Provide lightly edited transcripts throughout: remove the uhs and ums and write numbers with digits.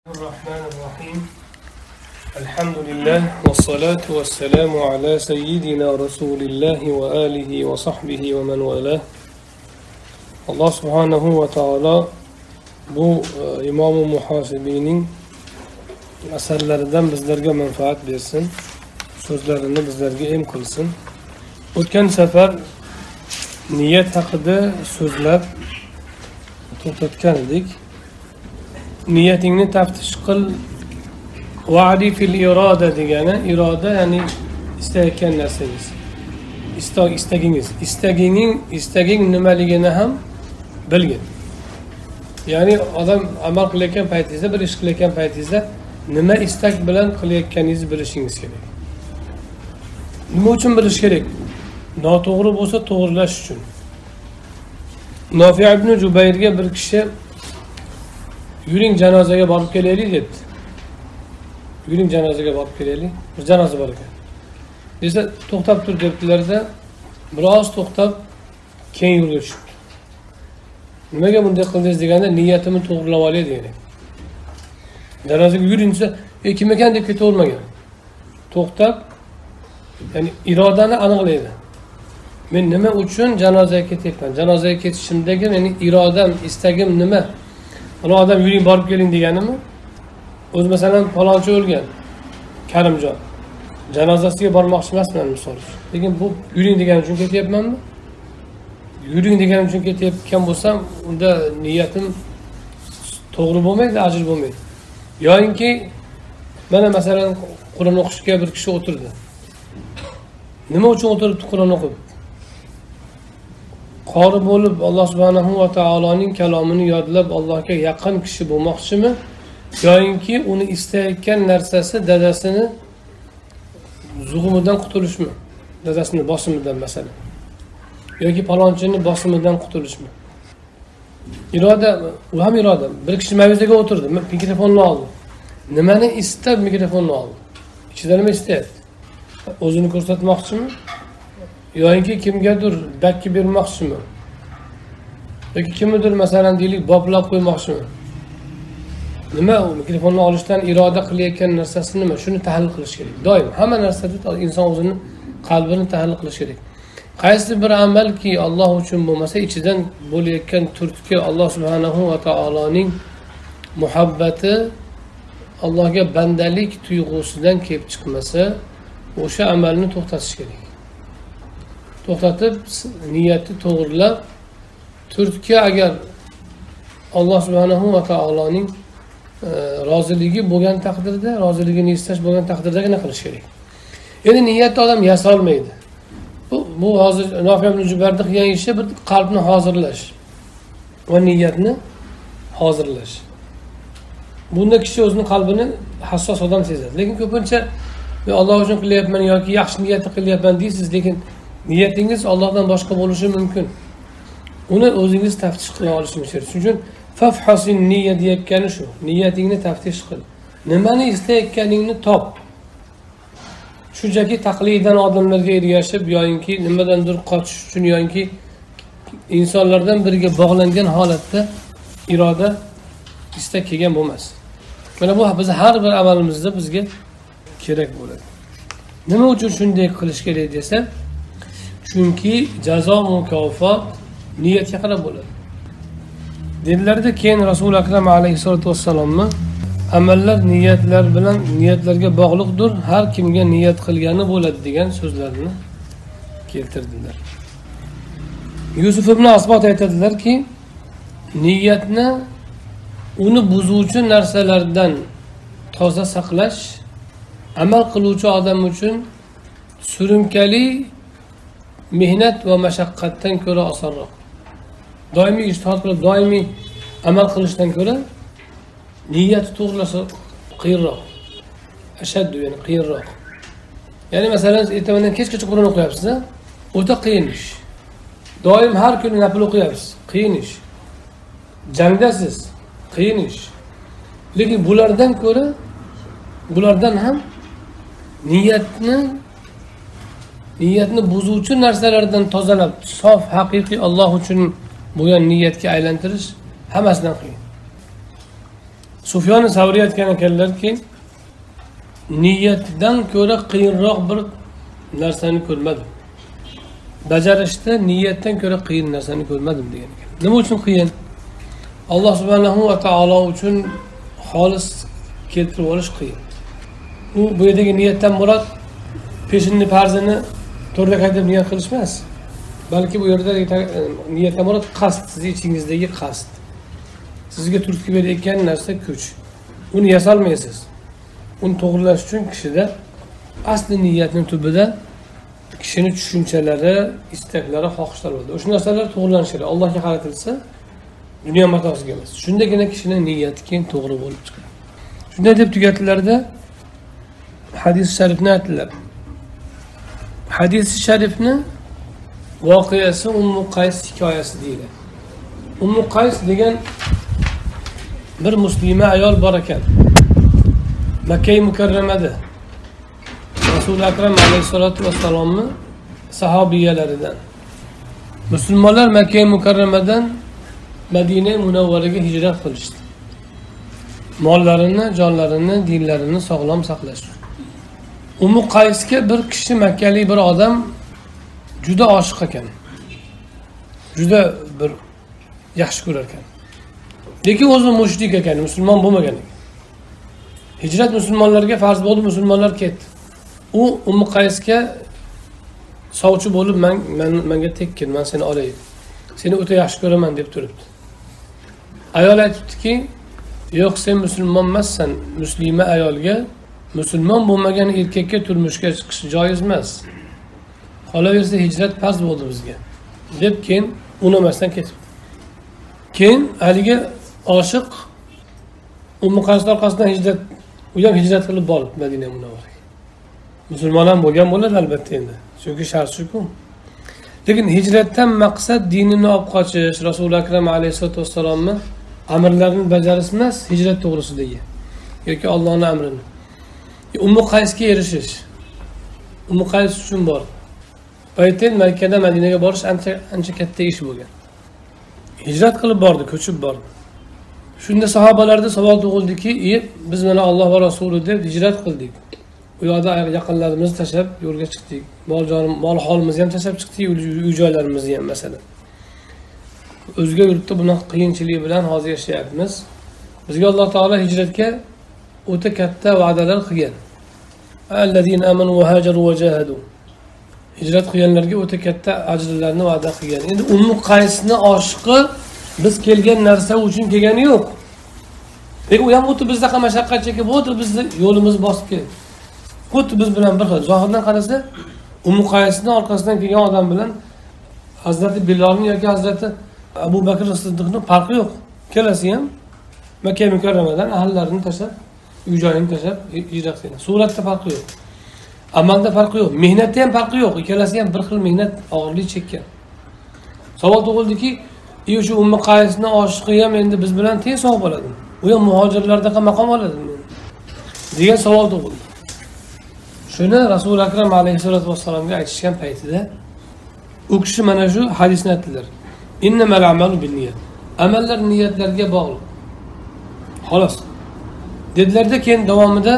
الرحمن الرحيم الحمد لله والصلاة والسلام على سيدنا رسول الله وآله وصحبه ومن والاه. Allah subhanahu ve taala bu İmam-ı Muhasibi'nin asarlarından bizlerge menfaat versin. Sözlerini bizlerge em kılsın. O'tgan safar niyet haqida so'zlab to'xtatgan edik. Niyetingni taftish qil. Va'di fil irada degani iroda ya'ni istayotgan narsangiz. İstaging nimaligini ham bilgin. Ya'ni odam amal qilayotgan paytingizda, bir ish qilayotgan paytingizda nima istak bilan qilayotganingizni bilishingiz kerak. Nima uchun bilish kerak? Noto'g'ri bo'lsa to'g'rilash uchun. Nofi ibn Jubayrga bir kishi yuring janozaga borib kelaylik debdi. Yuring janozaga borib kelaylik. Bir janoza bor ekan. Desa to'xtab tur debdilarda biroz to'xtab keyin yo'lga tushibdi. Nimaga bunday qildingiz deganda niyatimni to'g'rilab olay degan. Janozaga yuring desa, kim ekan deb ketavermagan. To'xtab, ya'ni irodani aniqlaydi. Men nima uchun janozaga ketyapman? Janozaga ketishimdagi mening irodam, istagim nima? Ana odam yuring borib keling deganimi? O'z masalan falonchi o'lgan, Karimjon. Janozasiga bormoqchi emasman misol uchun. Lekin bu yuring degan uchun ketyapmanmi? Yuring degan uchun ketayotgan bo'lsam, unda niyatim to'g'ri bo'lmaydi, ajr bo'lmaydi. Yo'inki mana masalan Qur'on o'qishga bir kishi o'tirdi. Nima uchun o'tiribdi Qur'on o'qib? Qori bo'lib Alloh subhanahu va taoloning kalomini yodlab Allohga yaqin kishi bo'lmoqchimi? Yo'inki uni istayotgan narsasi dadasini zug'umidan qutulishmi? Dadasini bosimidan masalan. Yoki palonchining bosimidan qutulishmi? Iroda, u ham iroda. Bir kishi mavzuga o'tirdi, mikrofonni oldi. Nimani istab mikrofonni oldi? Ichida nima istayapti? O'zini ko'rsatmoqchimi? Yo'inki kimgadir dakki bermoqchimi? Yoki kimnidir masalan deylik boplab qo'ymoqchimi? Nima u mikrofonni olishdan iroda qilayotgan narsasi nima? Shuni tahlil qilish kerak. Doim hamma narsada inson o'zini qalbini tahlil qilish kerak. Qaysi bir amalki Alloh uchun bo'lmasa, ichidan bo'layotgan turtki Alloh subhanahu va taoloning muhabbati, Allohga bandalik tuyg'usidan kelib chiqmasa, o'sha amalni to'xtatish kerak. To'xtatib, niyatni to'g'rilab, turtki agar Alloh subhanahu va taoloning roziligi bo'lgan taqdirda, roziligini istash bo'lgan taqdirdagina qilish kerak. Endi niyatni odam yasolmaydi. Bu hozir Nofi ibn Jubayrda qilgan ishi bir qalbni hozirlash va niyatni hozirlash. Bunda kishi o'zining qalbini hassos odam sezadi. Lekin ko'pincha men Alloh uchun qilyapman yoki yaxshi niyatni qilyapman deysiz, lekin niyatingiz Allohdan boshqa bo'lishi mumkin. Uni o'zingiz taftish qila olishingiz kerak. Shuning uchun fafhasin niyat deyotgani shu. Niyatingni taftish qil. Nimani istayotganingni top. Shunchaki taqlidan odamlarga ergashib yoki nimadandir qochish uchun yoki insonlardan biriga bog'langan holatda iroda istak kelgan bo'lmas. Mana bu biz har bir amalimizda bizga kerak bo'ladi. Nima uchun shunday qilish kerak desa, chunki jazo mukofot niyatga qarab bo'ladi. Dinlarda keyin Rasul akram alayhisolatu vassalomni amallar niyatlar bilan niyatlarga bog'liqdir, har kimga niyat qilgani bo'ladi degan so'zlarni keltirdilar. Yusuf ibn Asbot aytadilar-ki, niyatni uni buzuvchi narsalardan toza saqlash amal qiluvchi odam uchun surunkali mehnat va mashaqqatdan ko'ra osonroq. Doimiy ijtihod qilib, doimiy amal qilishdan ko'ra niyat to'g'rilasa qiyinroq. Ashaddu, ya'ni qiyinroq. Ya'ni masalan, ertadan kechgacha Qur'on o'qiyapsiz, o'ta qiyin ish. Doim har kuni nafil o'qiyapsiz, qiyin ish. Jangdasiz, qiyin ish. Lekin bulardan ham niyatni buzuvchi narsalardan tozalab, sof, haqiqiy Alloh uchun bo'lgan niyatga aylantirish hammasidan qiyin. Sufyon Savriy aytgan ekanlarki, niyatdan ko'ra qiyinroq bir narsani ko'rmadim. Bajarishda niyatdan ko'ra qiyin narsani ko'rmadim degan ekan. Nima uchun qiyin? Alloh subhanahu va taolo uchun xolis keltirib olish qiyin. Bu yerdagi niyatdan murod peshinni farzini to'rda qaytib niyat qilish emas. Balki bu yerda niyatdan murod qasd, sizning ichingizdagi qasd. Sizga turtki berayotgan narsa kuch. Uni yasolmaysiz. Uni to'g'rilash uchun kishida asli niyatning tubida kishining tushunchalari, istaklari, xohishlari bo'ladi. O'sha narsalar to'g'rilanishi kerak. Allohga qaratilsa, dunyo matosiga emas. Shundagina kishining niyati keyin to'g'ri bo'lib chiqadi. Shunday deb tugatilarda hadis sharifni aytdilar. Hadis sharifni voqeasi Ummu Qays hikoyasi deyiladi. Ummu Qays degan bir muslima ayol bor ekan. Makka-i Mukarramada Rasul akram alayhisolatu vassalomni sahobiyalaridan. Musulmonlar Makka-i Mukarramadan Madina-i Munawvaraga hijrat qilishdi. Mollarini, jonlarini, dinlarini sog'lom saqlash. Ummu Qaysga bir kishi, makkalik bir odam juda oshiq ekan. Juda bir yaxshi ko'rar ekan. Lekin o'zi mushrik ekan, musulmon bo'lmagan ekan. Hijrat musulmonlarga farz bo'ldi, musulmonlar ketdi. U Ummu Qaysga sovchi bo'lib, menga tekkin, men seni olay. Seni o'ta yaxshi ko'raman deb turibdi. Ayol aytibdiki, yo'q, sen musulmon emassan, muslima ayolga musulmon bo'lmagan erkakka turmushga chiqish joiz emas. Qolaversa hijrat farz bo'ldi bizga deb keyin unamasdan ketdi. Keyin haligi oshiq Ummu Qays orqasidan u ham hijrat qilib borib Madina Munawvaraga. Musulmon ham bo'lgan bo'ladi albatta endi. Chunki shart shu-ku. Lekin hijratdan maqsad dinini olib qochish, Rasul akram alayhisolatu vassalomni amrlarini bajarish emas, hijrat to'g'risidagi yoki Allohning amrini. Ummu Qaysga erishish. Ummu Qays uchun bor. Paytda Makkadan Madinaga borish ancha katta ish bo'lgan. Hijrat qilib bordi, ko'chib bordi. Shunda sahobalarda savol tug'ildiki, biz mana Alloh va Rasuli deb hijrat qildik. U yoqda yaqinlarimizni tashlab yo'lga chiqdik. Mol holimizni ham tashlab chiqdik, uy joylarimizni ham masalan. O'zga yurtda bunaqa qiyinchilik bilan hozir yashayapmiz. Bizga Alloh taolo hijratga o'ta katta va'dalar qilgan. Allazina amanu va hajaru va jahadu. Hijrat qilganlarga o'ta katta ajrlarni va'da qilgan. Endi Ummu Qaysni oshiqi biz kelgan narsa uchun kelgani yo'q. Lekin u ham o'tib bizda mashaqqat chekib o'tib bizni yo'limizni bosib keldi. Xuddi biz bilan bir xil. Zohirdan qarasa, Ummu Qaysni orqasidan kelgan odam bilan Hazrati Bilolning yoki Hazrati Abu Bakr Siddiqning farqi yo'q. Kelasi ham Makka Mukarramadan ahlallarini tashlab, uy joyini tashlab hijrat qilgan. Suratda farqi yo'q. Amalda farqi yo'q. Mehnatda ham farqi yo'q. Ikkalasi ham bir xil mehnat og'irlik chekkan. Savol tug'ildiki, shu Ummu Qaysni oshiqi ham endi biz bilan teng sog' bo'ladi. U ham muhojirlardaqa maqom oladi degan savol tug'ildi. Shuni Rasul akram alayhisolatu vassalomga aytishgan paytida u kishi mana shu hadisni aytdilar. Innamal a'malu binniyat. Amallar niyatlarga bog'liq. Xolos. Dedilarda keyin davomida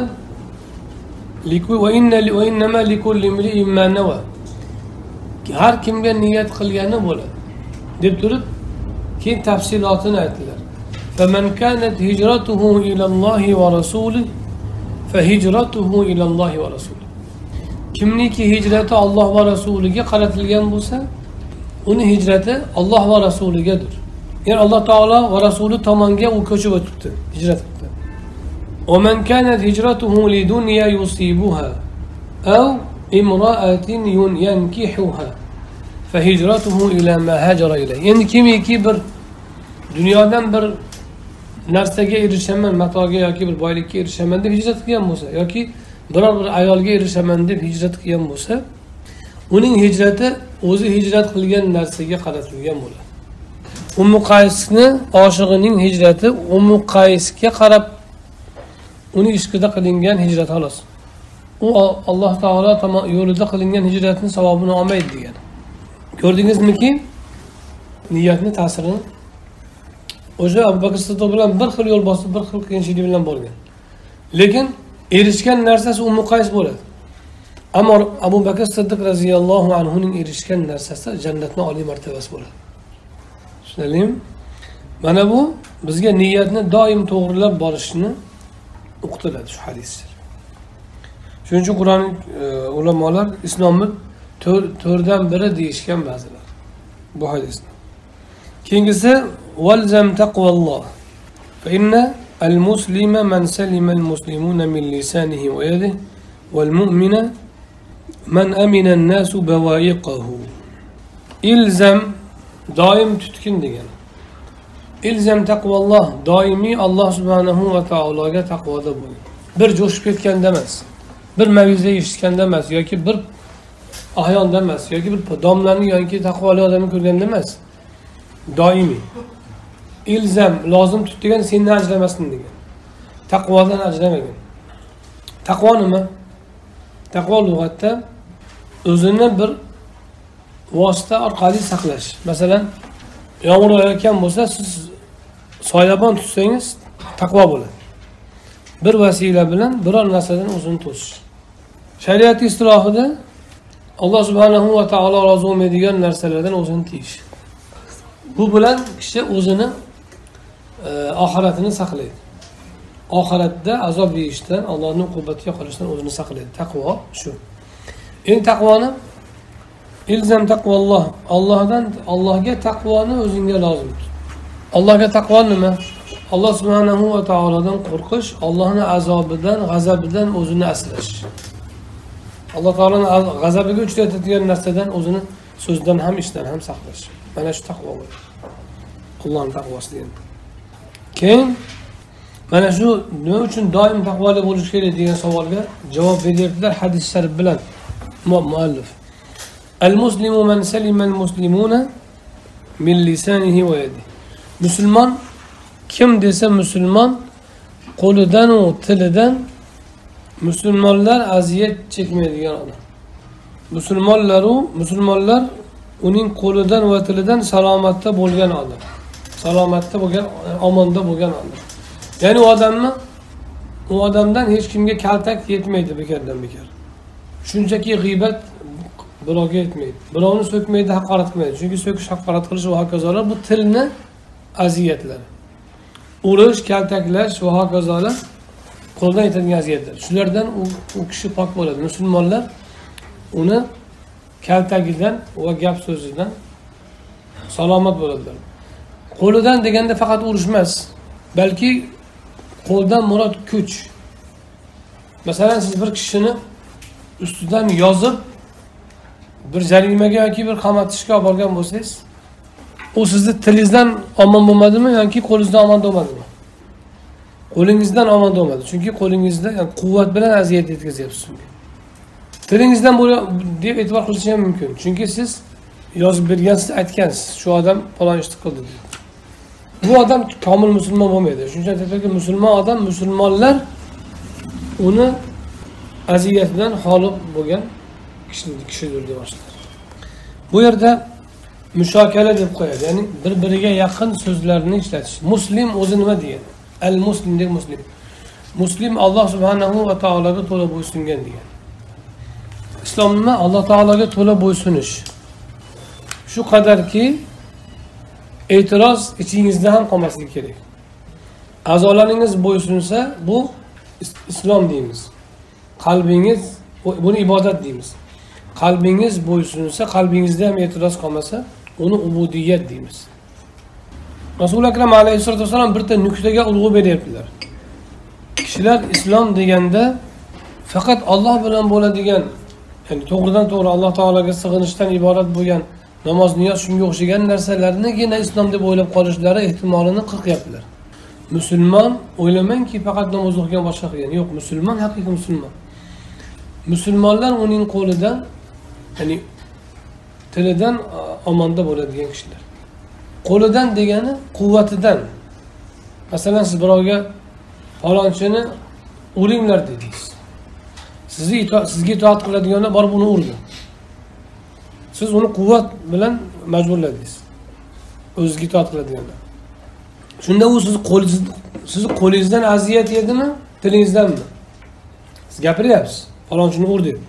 va innama likulli imri'in ma nawa. Har kimga niyat qilgani bo'ladi deb turib keyin tafsilotini aytdilar. Faman kanat hijratuhu ila Allohi va rasulihi fa hijratuhu ila Allohi va rasulihi. Kimniki hijrati Alloh va rasuliga qaratilgan bo'lsa, uni hijrati Alloh va rasuligadir. Ya'ni Alloh taolo va rasuli tomonga u ko'chib o'tibdi, hijrat qildi. Wa man kanat hijratuhu lidunya yusibuha aw imra'atin yankihuha fa hijratuhu ila ma hajara ilayhi. Endi kimiki bir dunyodan bir narsaga erishaman, matoga yoki bir boylikka erishaman deb hijrat qilgan bo'lsa yoki biror bir ayolga erishaman deb hijrat qilgan bo'lsa, uning hijrati o'zi hijrat qilgan narsaga qaratilgan bo'ladi. Ummu Qaysni oshig'ining hijrati Ummu Qaysga qarab uning ishqida qilingan hijrat xolos. U Alloh taolo yo'lida qilingan hijratning savobini olmaydi degan. Ko'rdingizmiki? Niyatning ta'sirini O'sha Abu Bakr Siddiq bilan bir xil yo'l bosib, bir xil qiyinchilik bilan borgan. Lekin erishgan narsasi Ummu Qays bo'ladi. Ammo Abu Bakr Siddiq radhiyallohu anhuning erishgan narsasi jannatning oliy martabasi bo'ladi. Tushunarlimi? Mana bu bizga niyatni doim to'g'rilab borishni o'qitiladi shu hadislar. Shuning uchun Qur'on ulamolar islomni to'rdan biri deyishgan ba'zilar bu hadisni. Keyingisi walzam taqvalloh. Fa inna al-muslima man salima al-muslimuna min lisanihi wa yadihi wal mu'mina man amina an-nasu bawa'iqahu. Ilzam doim tutkin degan. İlzam taqvalloh, doimiy Alloh subhanahu va taologa taqvoda bo'ling. Bir jo'shib ketganda emas, bir mav'iza eshitganda emas yoki bir ahyonda emas yoki bir domlani yoki taqvoli odamni ko'rganda emas. Doimiy. İlzam lozim tut degan senni ajramasin degan. Taqvodan ajramagan. Taqvo nima? Taqvo lug'atda o'zini bir vosita orqali saqlash. Masalan, yomg'ir yog'ayotgan bo'lsa, siz soyabon tutsangiz taqvo bo'ladi. Bir vasila bilan biror narsadan o'zini to'sish. Shariat istilohida Alloh subhanahu va taolo rozi bo'lmaydigan narsalardan o'zini tiyish. Bu bilan kishi o'zini oxiratini saqlaydi. Oxiratda azob yeyishdan, Allohning uqubatiga qolishdan o'zini saqlaydi. Taqvo shu. Endi taqvoni ilzam taqvalloh. Allohga taqvoni o'zingga lozim tut. Allohga taqvo nima? Alloh subhanahu va taolodan qo'rqish, Allohning azobidan, g'azabidan o'zini asrash. Alloh taoloning g'azabiga uchrayotgan narsadan o'zini so'zdan ham, ishdan ham saqlash. Mana shu taqvo bo'ladi. Allohning taqvosi degan. Keyin mana shu nima uchun doim taqvoli bo'lish kerak degan savolga javob beryaptilar hadis sharif bilan muallif. Al-muslimu man salima al-muslimuna min lisanihi wa yadihi. Musulmon kim desa musulmon qo'lidan va tilidan musulmonlar aziyat chekmaydigan odam. Musulmonlar uning qo'lidan va tilidan salomatda bo'lgan odam. Salomatda bo'lgan, omonda bo'lgan odam. Ya'ni u odamdan hech kimga kaltak yetmaydi bekardan bekar. Shunchaki g'iybat birovga yetmaydi. Birovni so'kmaydi, haqorat qilmaydi. Chunki so'kish, haqorat qilish va hokazolar bu tilni aziyatlari. Urish, kaltaklash va hokazolar qo'ldan yetadigan aziyatlar. Shulardan u kishi pok bo'ladi. Musulmonlar uni kaltagidan va gap so'zidan salomat bo'ladilar. Qo'lidan deganda faqat urish emas, balki qo'ldan murod kuch. Masalan, siz bir kishini ustidan yozib bir jarimaga yoki bir qamatishga olib borgan bo'lsangiz, u sizni tilingizdan omon bo'lmadimi yoki qo'lingizdan omon bo'lmadimi? Qo'lingizdan omon bo'lmadi. Chunki qo'lingizda quvvat bilan aziyat yetkazyapsiz unga. Tilingizdan deb e'tibor qilish ham mumkin. Chunki siz yozib bergansiz, aytgansiz, shu odam falon ishni qildi deb. Bu odam komil musulmon bo'lmaydi. Shuncha aytadiki, musulmon odam, musulmonlar uni aziyatidan xoli bo'lgan kishidir deb boshlar. Bu yerda mushokala deb qo'yadi. Ya'ni bir-biriga yaqin so'zlarni ishlatish. Muslim o'zi nima deydi? Al-muslim deb muslim. Muslim Alloh subhanahu va taologa to'la bo'ysungan degan. Islom nima? Alloh taologa to'la bo'ysunish. Shu qadarki e'tiroz ichingizda ham qolmasligi kerak. A'zolaringiz bo'ysunsa, bu islom deymiz. Qalbingiz buni ibodat deymiz. Qalbingiz bo'ysunsa, qalbingizda ham e'tiroz qolmasa, uni ubudiyat deymiz. Rasul akram alayhissalatu vasallam bir ta nuqtaga urg'u beryaptilar. Kishilar islom deganda faqat Alloh bilan bo'ladigan, ya'ni to'g'ridan to'g'ri Alloh taolaga sig'inishdan iborat bo'lgan namoz, niyoz, shunga o'xshagan narsalarnigina islom deb o'ylab qolishlari ehtimolini qirqyaptilar. Musulmon o'ylamangki faqat namoz o'qigan boshqa qilgan. Yo'q, musulmon haqiqiy musulmon. Musulmonlar uning qo'lidan, ya'ni tilidan omonda bo'ladigan kishilar. Qo'lidan degani quvvatidan. Masalan, siz birovga falonchini uringlar dedingiz. Sizga itoat qiladiganlar borib uni urdi. Siz uni quvvat bilan majburladingiz. O'zingizga itoat qiladiganlar. Shunda u sizni qo'lingizdan aziyat yedimi, tilingizdanmi? Siz gapiryapsiz, falonchini ur deb.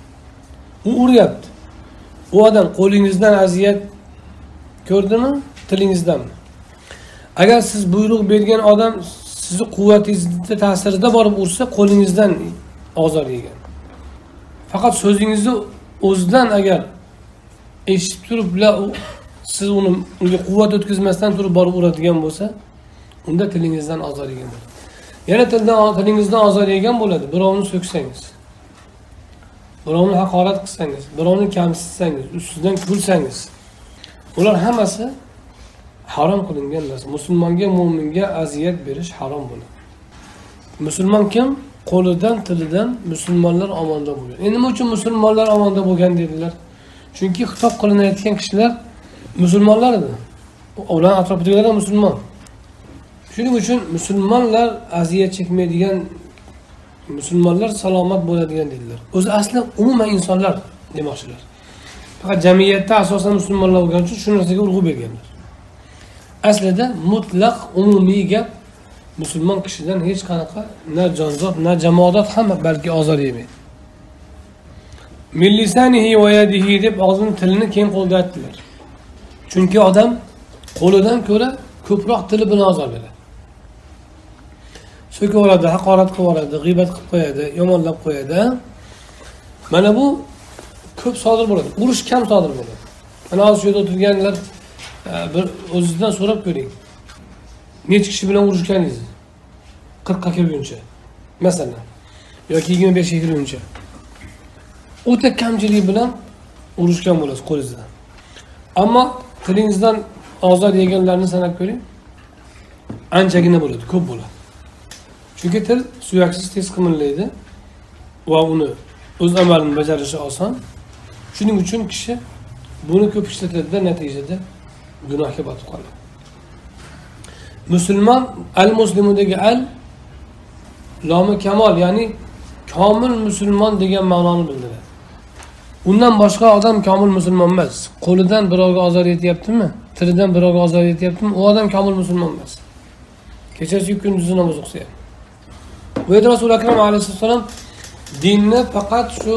U uryapti. U odam qo'lingizdan aziyat ko'rdimi, tilingizdanmi? Agar siz buyruq bergan odam sizni quvvatingizga ta'sirida borib ursa, qo'lingizdan ozor yegan. Faqat so'zingizni o'zidan agar eshitib turib, siz unga quvvat o'tkazmasdan turib borib uradigan bo'lsa, unda tilingizdan ozor yegan bo'ladi. Yana tilingizdan ozor yegan bo'ladi. Birovni so'ksangiz, birovni haqorat qilsangiz, birovni kamsitsangiz, ustidan kulsangiz, ular hammasi harom qilingan narsa. Musulmonga, mu'minga aziyat berish harom bo'ladi. Musulmon kim? Qo'lidan, tilidan musulmonlar omonda bo'lgan. Endi nima uchun musulmonlar omonda bo'lgan dedilar? Chunki xitob qilinayotgan kishilar musulmonlar edi. Ular atrofidagilar ham musulmon. Shuning uchun musulmonlar aziyat chekmaydigan, musulmonlar salomat bo'ladigan dedilar. O'zi asli umuman insonlar demoqchilar. Faqat jamiyatda asosan musulmonlar bo'lgani uchun shu narsaga urg'u berganlar. Aslida mutlaq umumiy gap, musulmon kishidan hech qanaqa na jonzot, na jamoat ham balki ozor yemaydi. Millisanihi va yadihi deb og'zini tilini keng qo'lda aytdilar. Chunki odam qo'lidan ko'ra ko'proq tili bilan ozor beradi. So'kib yuboradi, haqorat qilib yuboradi, g'iybat qilib qo'yadi, yomonlab qo'yadi. Mana bu ko'p sodir bo'ladi. Urush kam sodir bo'ladi. Mana hozir shu yerda o'tirganlar bir o'zingizdan so'rab ko'ring. Necha kishi bilan urushganingiz? 40 ga kirguncha. Masalan, yoki 25 ga kirguncha. O'ta kamchilik bilan urushgan bo'lasiz qo'lingizdan. Ammo tilingizdan ozor yeganlarni sanab ko'ring. Anchagina bo'ladi, ko'p bo'ladi. Chunki til suyaksiz tez qimirlaydi va uni o'z amalini bajarishi oson. Shuning uchun kishi buni ko'p ishlatadi, natijada gunohga botib qoladi. Musulmon al-muslimudagi al lomi kamol, ya'ni komil musulmon degan ma'noni bildiradi. Undan boshqa odam komil musulmon emas. Qo'lidan birovga ozor yetyaptimi, tilidan birovga ozor yetyaptimi, u odam komil musulmon emas. Kechasi kunduzi namoz o'qisa ham. Bu yerda Rasul akram alayhissalom dinni faqat shu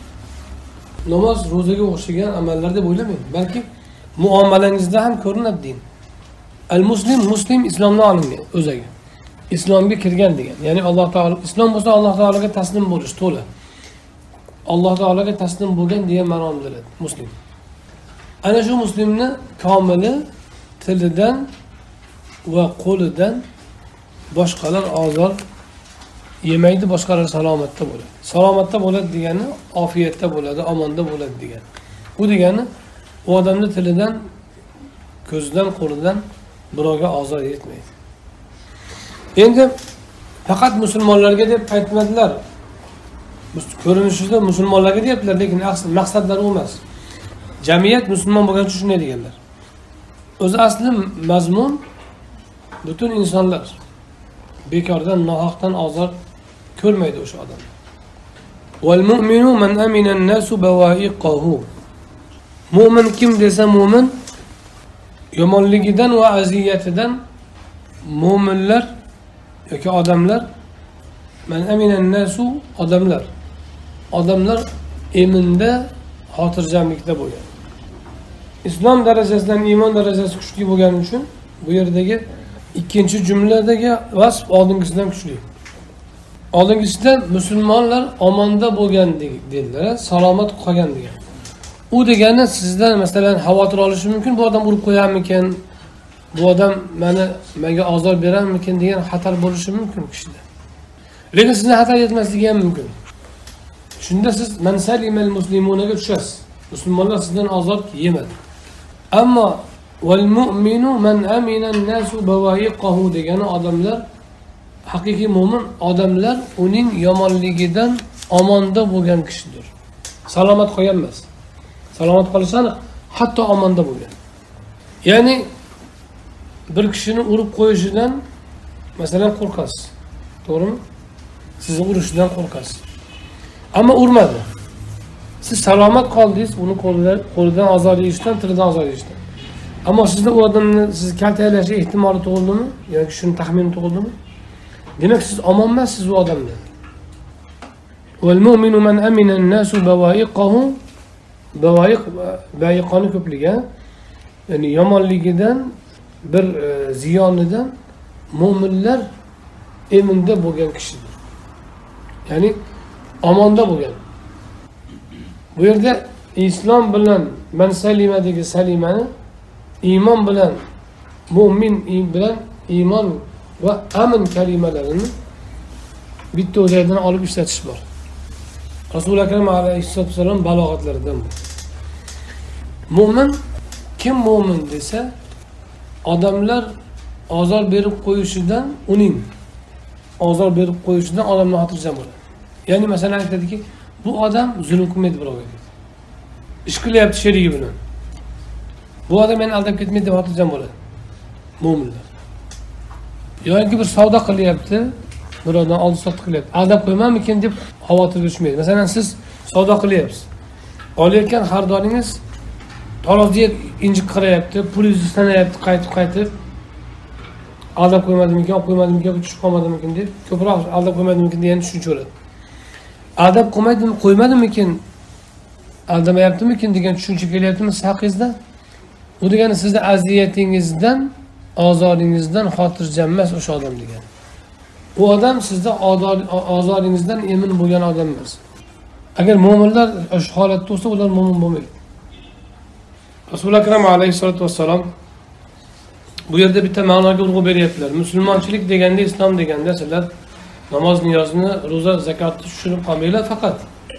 namoz, ro'zaga o'xshagan amallar deb o'ylamang. Balki muomalangizda ham ko'rinadi din. Al-muslim, muslim islomdan olingan o'ziga. Islomga kirgan degan. Ya'ni Alloh taolo islom bo'lsa Alloh taologa taslim bo'lish, to'la. Alloh taologa taslim bo'lgan degan ma'noni bildiradi muslim. Ana shu muslimni komili tilidan va qo'lidan boshqalar ozor yemaydi, boshqalar salomatda bo'ladi. Salomatda bo'ladi degani ofiyatda bo'ladi, omonda bo'ladi degani. Bu degani u odamning tilidan, ko'zidan, qo'lidan birovga ozor yetmaydi. Endi faqat musulmonlarga deb aytmadilar. Ko'rinishida musulmonlarga deyaptilar, lekin maqsadlari u emas. Jamiyat musulmon bo'lgani uchun shunday deganlar. O'zi asli mazmun butun insonlar bekordan, nohaqdan ozor ko'rmaydi o'sha odam. Wal mu'minu man amina an-nasu bawa'iqahu. Mu'min kim desa mu'min yomonligidan va aziyatidan mu'minlar yoki odamlar, man amina an-nasu odamlar eminda, xotirjamlikda bo'lgan. Islom darajasidan iymon darajasi kuchli bo'lgani uchun bu yerdagi ikkinchi jumladagi vasf oldingisidan kuchli. Oldingisida musulmonlar omonda bo'lgan dedilar, salomat qolgan degan. U degani sizdan masalan xavotir olishi mumkin, bu odam urib qo'yarmikin, bu odam menga ozor berarmikin degan xatar bo'lishi mumkin kishida. Lekin sizni xatar yetmasligi ham mumkin. Shunda siz man salimal muslimunaga tushasiz. Musulmonlar sizdan ozor yemadi. Ammo val mu'minu man amina an-nasu bawa'iqahu degani odamlar, haqiqiy mu'min odamlar uning yomonligidan omonda bo'lgan kishidir. Salomat qolgan emas. Salomat qolish aniq, hatto omonda bo'lgan. Ya'ni bir kishini urib qo'yishidan masalan qo'rqasiz. To'g'rimi? Sizni urishidan qo'rqasiz. Ammo urmadi. Siz salomat qoldingiz, uni qo'lidan ozor yeyishdan, tilidan ozor yeyishdan. Ama sizde o adamni siz kaltaklashish ehtimoli tug'ildimi yoki shuni taxmini tug'ildimi? Demak siz omon emassiz u odamdan. Vel mu'minu men amina an-nasu bawa'iqahu bawa'iqani ko'pligi, ya'ni yomonligidan bir ziyonidan mo'minlar eminda bo'lgan kishidir. Ya'ni omonda bo'lgan. Bu yerda islom bilan man salimadagi salimani iymon bilan mo'min bilan iymon va amin kalimalarini bitta o'zidan olib ishlatish bor. Rasululloh akram alayhissalatu vassalom balog'atlaridan bu. Mo'min kim mo'min desa, odamlar ozor berib qo'yishidan, uning ozor berib qo'yishidan odamlar xotirjam bo'ladi. Ya'ni masalan aytadiki, bu odam zulm qilmaydi birovga. Ish qilyapti sherigi bilan. Bu odam meni aldab ketmaydi deb xotirjam bo'ladi. Mo'minlar. Yoki bir savdo qilyapti, birovdan oldi-sotdi qilyapti. Aldab qo'ymanmikin deb xavotir tushmaydi. Masalan siz savdo qilyapsiz. Olayotgan xaridoringiz tarozga injiq qarayapti, pulingizni sanayapti, qaytib aldab qo'ymadimikin, olib qo'ymadimikin, tushib qolmadimikin deb ko'proq aldab qo'ymadimikin degan tushuncha bo'ladi. Aldab qo'ymadimikin, aldamayaptimikin degan tushuncha kelyaptimi haqingizda? Bu degani sizni aziyatingizdan, ozoringizdan xotirjam emas o'sha odam degani. Bu odam sizda ozoringizdan emin bo'lgan odam emas. Agar mo'minlar shu holatda bo'lsa, ular mo'min bo'lmaydi. Rasululloh akram alayhissalatu vassalom bu yerda bitta ma'noga urg'u beryaptilar. Musulmonchilik deganda, islom deganda sizlar namoz, niyozni, ro'za, zakotni tushunib qolmanglar faqat.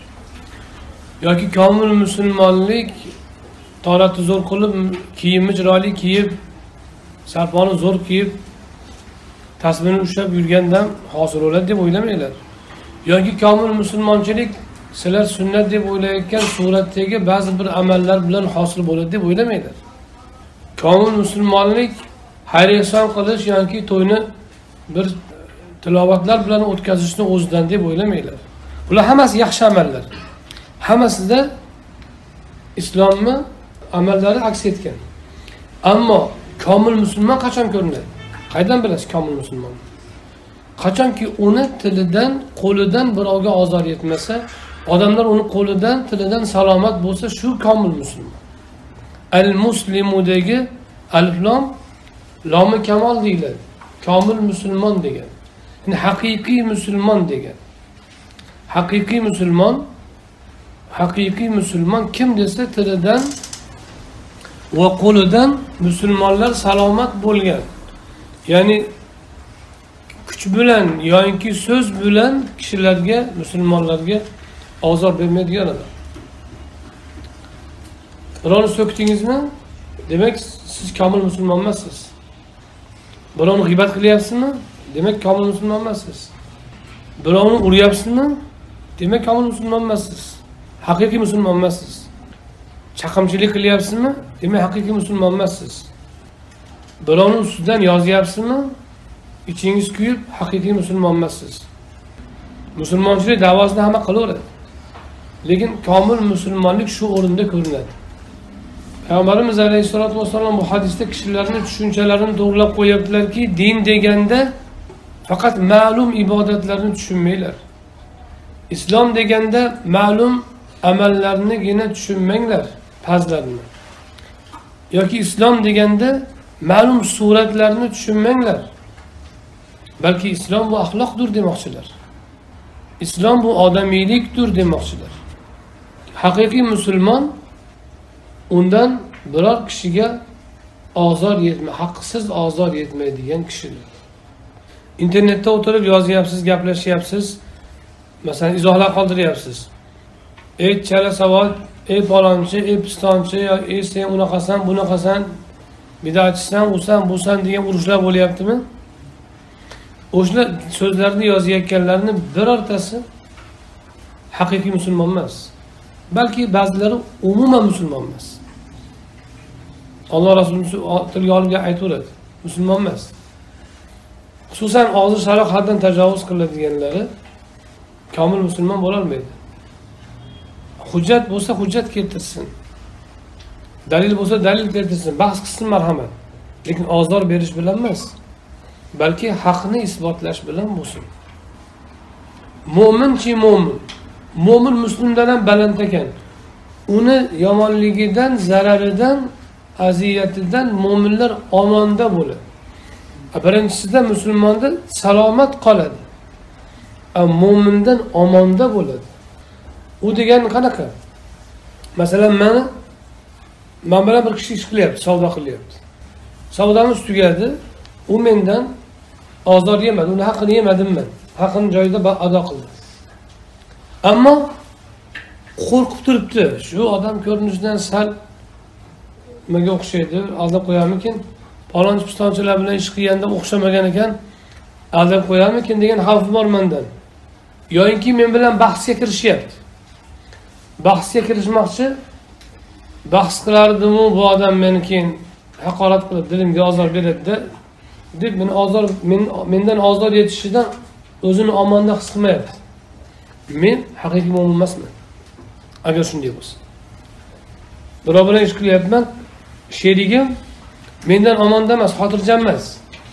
Yoki komil musulmonlik to'rati zo'r qilib, kiyimni chiroyli kiyib, sarponi zo'r kiyib, tasbihni ushlab yurgandan hosil bo'ladi deb o'ylamanglar. Yoki komil musulmonchilik sizlar sunnat deb o'ylayotgan suratdagi ba'zi bir amallar bilan hosil bo'ladi deb o'ylamanglar. Komil musulmonlik xayr-ehson qilish yoki to'yni bir tilovatlar bilan o'tkazishni o'zidan deb o'ylamanglar. Bular hammasi yaxshi amallar. Hammasida islomni amallari aks etgan. Ammo komil musulmon qachon ko'rinadi? Qaydan bilasiz komil musulmon? Qachonki uni tilidan, qo'lidan birovga ozor yetmasa, odamlar uni qo'lidan, tilidan salomat bo'lsa, shu komil musulmon. Al-muslimudagi alif lam lomi kamol deyiladi. Komil musulmon degan. Ya'ni haqiqiy musulmon degan. Haqiqiy musulmon kim desa tilidan va qo'lidan musulmonlar salomat bo'lgan. Ya'ni kuch bilan yoki so'z bilan kishilarga, musulmonlarga ozor bermaydigan odam. Birovni so'kdingizmi? Demak, siz komil musulmon emassiz. Birovni g'iybat qilyapsizmi? Demak, komil musulmon emassiz. Birovni uryapsizmi? Demak, komil musulmon emassiz. Haqiqiy musulmon emassiz. Chaqimchilik qilyapsizmi? Demak, haqiqiy musulmon emassiz. Birovni ustidan yozyapsizmi? İçingiz kuyib, haqiqiy musulmon emassiz. Musulmonchilik da'vosini hamma qilaveradi. Lekin komil musulmonlik shu o'rinda ko'rinadi. Payg'ambarimiz alayhisolatu vasallam bu hadisda kishilarning tushunchalarini to'g'rilab qo'yaptilarki, din deganda faqat ma'lum ibodatlarni tushunmanglar. Islom deganda ma'lum amallarnigina tushunmanglar, fazlarni. Yoki islom deganda ma'lum suratlarni tushunmanglar. Balki islom bu axloqdir demoqchilar. Islom bu odamiylikdir demoqchilar. Haqiqiy musulmon undan biror kishiga haqsiz ozor yetmaydigan kishidir. İnternetda o'tirib yozyapsiz, gaplashyapsiz, masalan izohlar qoldiryapsiz. Ey chala savol, ey palonchi, ey pistonchi, ey sen unaqasan, bunaqasan, bid'atchisan, usan, busan degan urushlar bo'lyaptimi? O'sha so'zlarni yozayotganlarning birortasi haqiqiy musulmon emas. Balki ba'zilari umuman musulmon emas. Alloh Rasululloh tilga olib aytib musulmon emas. Xususan og'zi shariq haddan tajovuz qiladiganlari komil musulmon bo'la olmaydi. Hujjat bo'lsa hujjat keltirsin. Dalil bo'lsa dalil keltirsin, bahs qilsin, marhamat. Lekin ozor berish bilan emas, balki haqni isbotlash bilan bo'lsin. Mo'minchi mo'min. Mo'min musulmondan ham baland ekan. Uni yomonligidan, zararidan, aziyatidan mo'minlar omonda bo'ladi. Birinchisida musulmonda salomat qoladi. Mo'mindan omonda bo'ladi. U degani qanaqa? Masalan, men bilan bir kishi ish qilyapti, savdo qilyapti. Savdomiz tugadi, u mendan ozor yemadi, uni haqqini yemadim men. Haqqini joyida ado qildi. Ammo qo'rqib turibdi. Shu odam ko'rinishidan sal nimaga o'xshaydi, aldab qo'yarmikin? Palonchi pistonchilar bilan ish qilganda o'xshamagan ekan, aldab qo'yarmikin degan xavf bor mendan. Yo'inki men bilan bahsga kirishyapti. Bahsga kirishmoqchi, bahs qilardim-u, bu odam meni keyin haqorat qilib, dilimga ozor beradi deb mendan ozor yetishidan o'zini omonda his qilmayapti. Men haqiqiy mo'min emasman. Agar shunday bo'lsa. Birov bilan ish qilyapman, sherigim mendan omonda emas, xotirjam emas.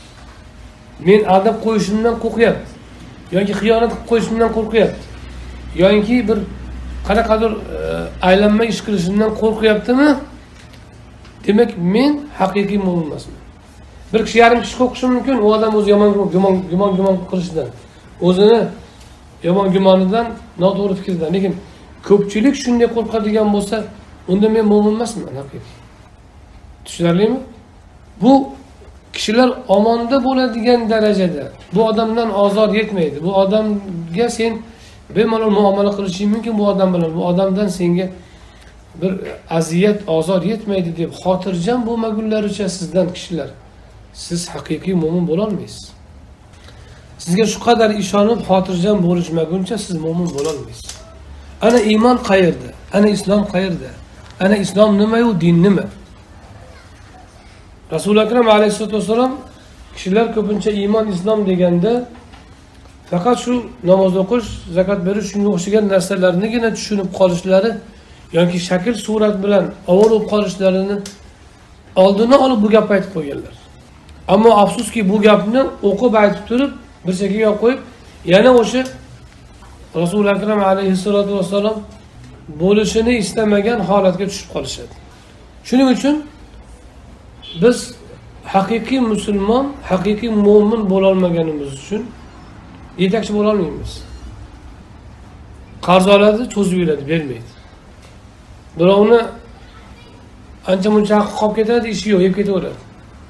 Men aldab qo'yishimdan qo'rqyapti. Yoki xiyonat qilib qo'yishimdan qo'rqyapti. Yoki bir qanaqadir aylanma ish qilishimdan qo'rqyaptimi? Demak, men haqiqiy mo'min emasman. Bir kishi yarim kishi qo'rqishi mumkin, u odam o'zi yomon qilishidan, o'zini yomon gumonidan, noto'g'ri fikrdan. Lekin ko'pchilik shunday qo'rqadigan bo'lsa, unda men mo'min emasman haqiqiy. Tushunarlimi? Bu kishilar omonda bo'ladigan darajada bu odamdan ozor yetmaydi. Bu odamga sen bemalol muomala qilishing mumkin bu odam bilan. Bu odamdan senga bir aziyat, ozor yetmaydi deb xotirjam bo'lmagunlaricha sizdan kishilar, siz haqiqiy mo'min bo'la olmaysiz. Sizga shu qadar ishonib xotirjam bo'lishmaguncha siz mo'min bo'la olmaysiz. Ana iymon qayerda? Ana islom qayerda? Ana islom nima-yu, din nima? Rasululloh akram alayhisolatu vasallam kishilar ko'pincha iymon, islom deganda faqat shu namoz o'qish, zakot berish, shunga o'xshagan narsalarnigina tushunib qolishlari yoki shakl surat bilan avvalib qolishlarini oldini olib bu gapni aytib qo'yganlar. Ammo afsuski bu gapni o'qib aytib turib, bir chekkaga qo'yib, yana o'sha Rasululloh akram alayhisolatu vasallam bo'lishini istamagan holatga tushib qolishadi. Shuning uchun biz haqiqiy musulmon, haqiqiy mo'min bo'la olmaganimiz uchun yetakchi bo'la olmaymiz. Qarz oladi, cho'zib yuradi, bermaydi. Birovni ancha-muncha haqqi qolib ketadi, ishi yo'q, yeb ketaveradi.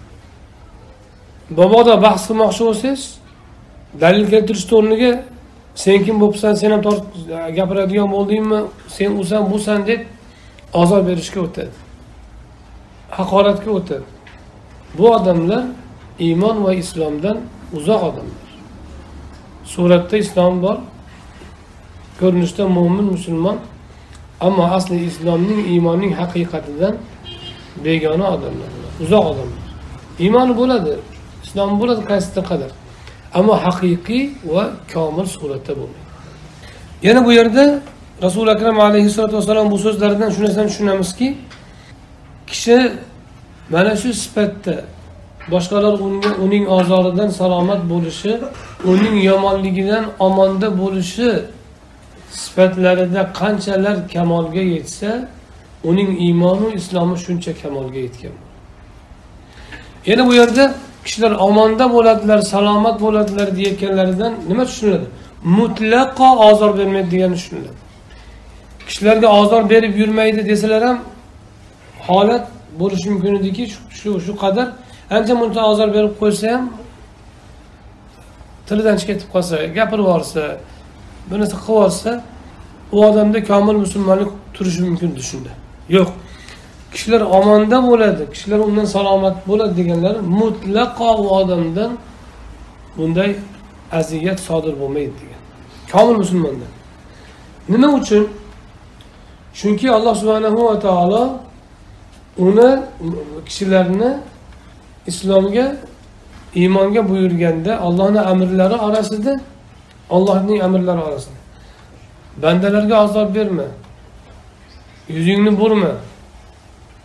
Boboda bahs qilmoqchi bo'lsangiz, dalil keltirish o'rniga sen kim bo'libsan, sen ham gapiradigan bo'ldingmi, sen usan, busan deb ozor berishga o'tadi. Haqoratga o'tadi. Bu odamlar iymon va islomdan uzoq odamlar. Suratda islom bor, ko'rinishda mo'min, musulmon, ammo asli islomning, iymonning haqiqatidan begona odamlar, uzoq odamlar. Iymoni bo'ladi, islomi bo'ladi qaysidir qadar, ammo haqiqiy va komil suratda bo'lmaydi. Yana bu yerda Rasululloh akram alayhisolatu vasallam bu so'zlaridan shu narsani tushunamizki, kishi mana shu sifatda boshqalar uning ozoridan salomat bo'lishi, uning yomonligidan omonda bo'lishi sifatlarida qanchalar kamolga yetsa, uning iymoni va islomi shuncha kamolga yetgan. Yana bu yerda kishilar omonda bo'ladilar, salomat bo'ladilar deyotganlaridan nima tushuniladi? Mutlaqo ozor bermaydi degani tushuniladi. Kishilarga ozor berib yurmaydi desalar ham holat bo'lishi mumkin ediki, shu qadar ancha muncha ozor berib qo'ysa ham tilidan chiqib ketib qolsa, gapirib yuborsa, bir narsa qilib olsa, u odamda komil musulmonlik turishi mumkin shunda. Yo'q. Kishilar omonda bo'ladi, kishilar undan salomat bo'ladi deganlar mutlaqo u odamdan bunday aziyat sodir bo'lmaydi degan. Komil musulmondan. Nima uchun? Chunki Alloh subhanahu va taolo uni kishilarni islomga, iymonga buyurganda Allohning amrlari orasida, Allohning amrlari orasida bandalarga azor berma, yuzingni burma,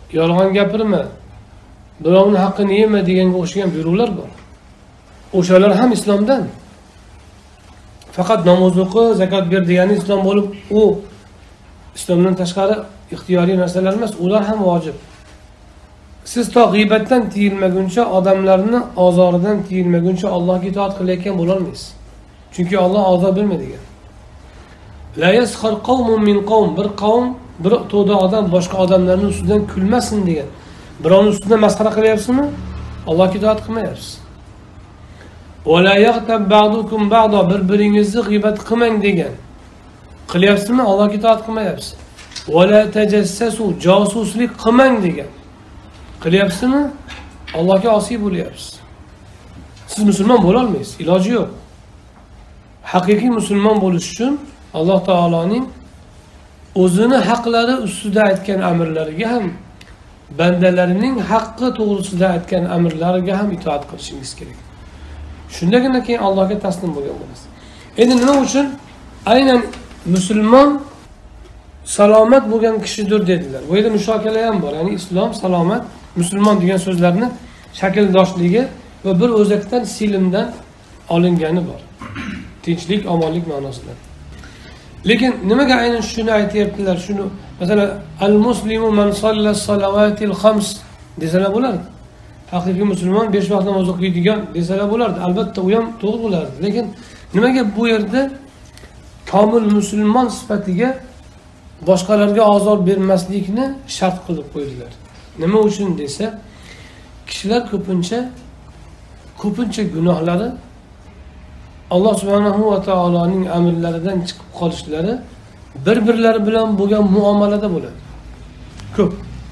yolg'on gapirma, birovning haqqini yema deganga o'xshagan buyruqlar bor. O'shalar ham islomdan. Faqat namoz o'qi, zakot ber degani islom bo'lib, u islomdan tashqari ixtiyoriy narsalar emas, ular ham vojib. Siz to g'iybatdan tiyilmaguncha, odamlarni ozoridan tiyilmaguncha Allohga itoat qilayotgan bo'la olmaysiz. Chunki Alloh ozor bermaydi. La yaskhar qawmun min qawm, bir qavm, bir to'da odam boshqa odamlarning ustidan kulmasin degan. Birovning ustidan masxara qilyapsizmi? Allohga itoat qilmayapsiz. Va la yaghtab ba'dukum ba'da, bir-biringizni g'iybat qilmang degan. Qilyapsizmi? Allohga itoat qilmayapsiz. Va la tajassasu, josuslik qilmang degan. Qilyapsizmi? Allohga osiy bo'lyapsiz. Siz musulmon bo'la olmaysiz, iloji yo'q. Haqiqiy musulmon bo'lish uchun Alloh taoloning o'zini haqlari ustida aytgan amrlariga ham, bandalarining haqqi to'g'risida aytgan amrlariga ham itoat qilishingiz kerak. Shundagina keyin Allohga taslim bo'lgan bo'lasiz. Endi nima uchun aynan musulmon salomat bo'lgan kishidir dedilar. Bu yerda mushokala ham bor. Ya'ni islom, salomat, musulmon degan so'zlarni shakldoshligi va bir o'zakdan silimdan olingani bor. Tinchlik, omonlik ma'nosida. Lekin nimaga aynan shuni aytayaptilar? Shuni, masalan, al-muslimu man salla as-salawatil khams desalar bo'lardi. Haqiqiy musulmon 5 vaqt namoz o'qiydigan desalar bo'lardi. Albatta u ham to'g'ri bo'lardi. Lekin nimaga bu yerda komil musulmon sifatiga boshqalarga ozor bermaslikni shart qilib qo'ydilar? Nima uchun desa, kishilar ko'pincha gunohlari Alloh subhanahu va taoloning amrlaridan chiqib qolishlari bir-birlari bilan bo'lgan muomalada bo'ladi. Ko'p.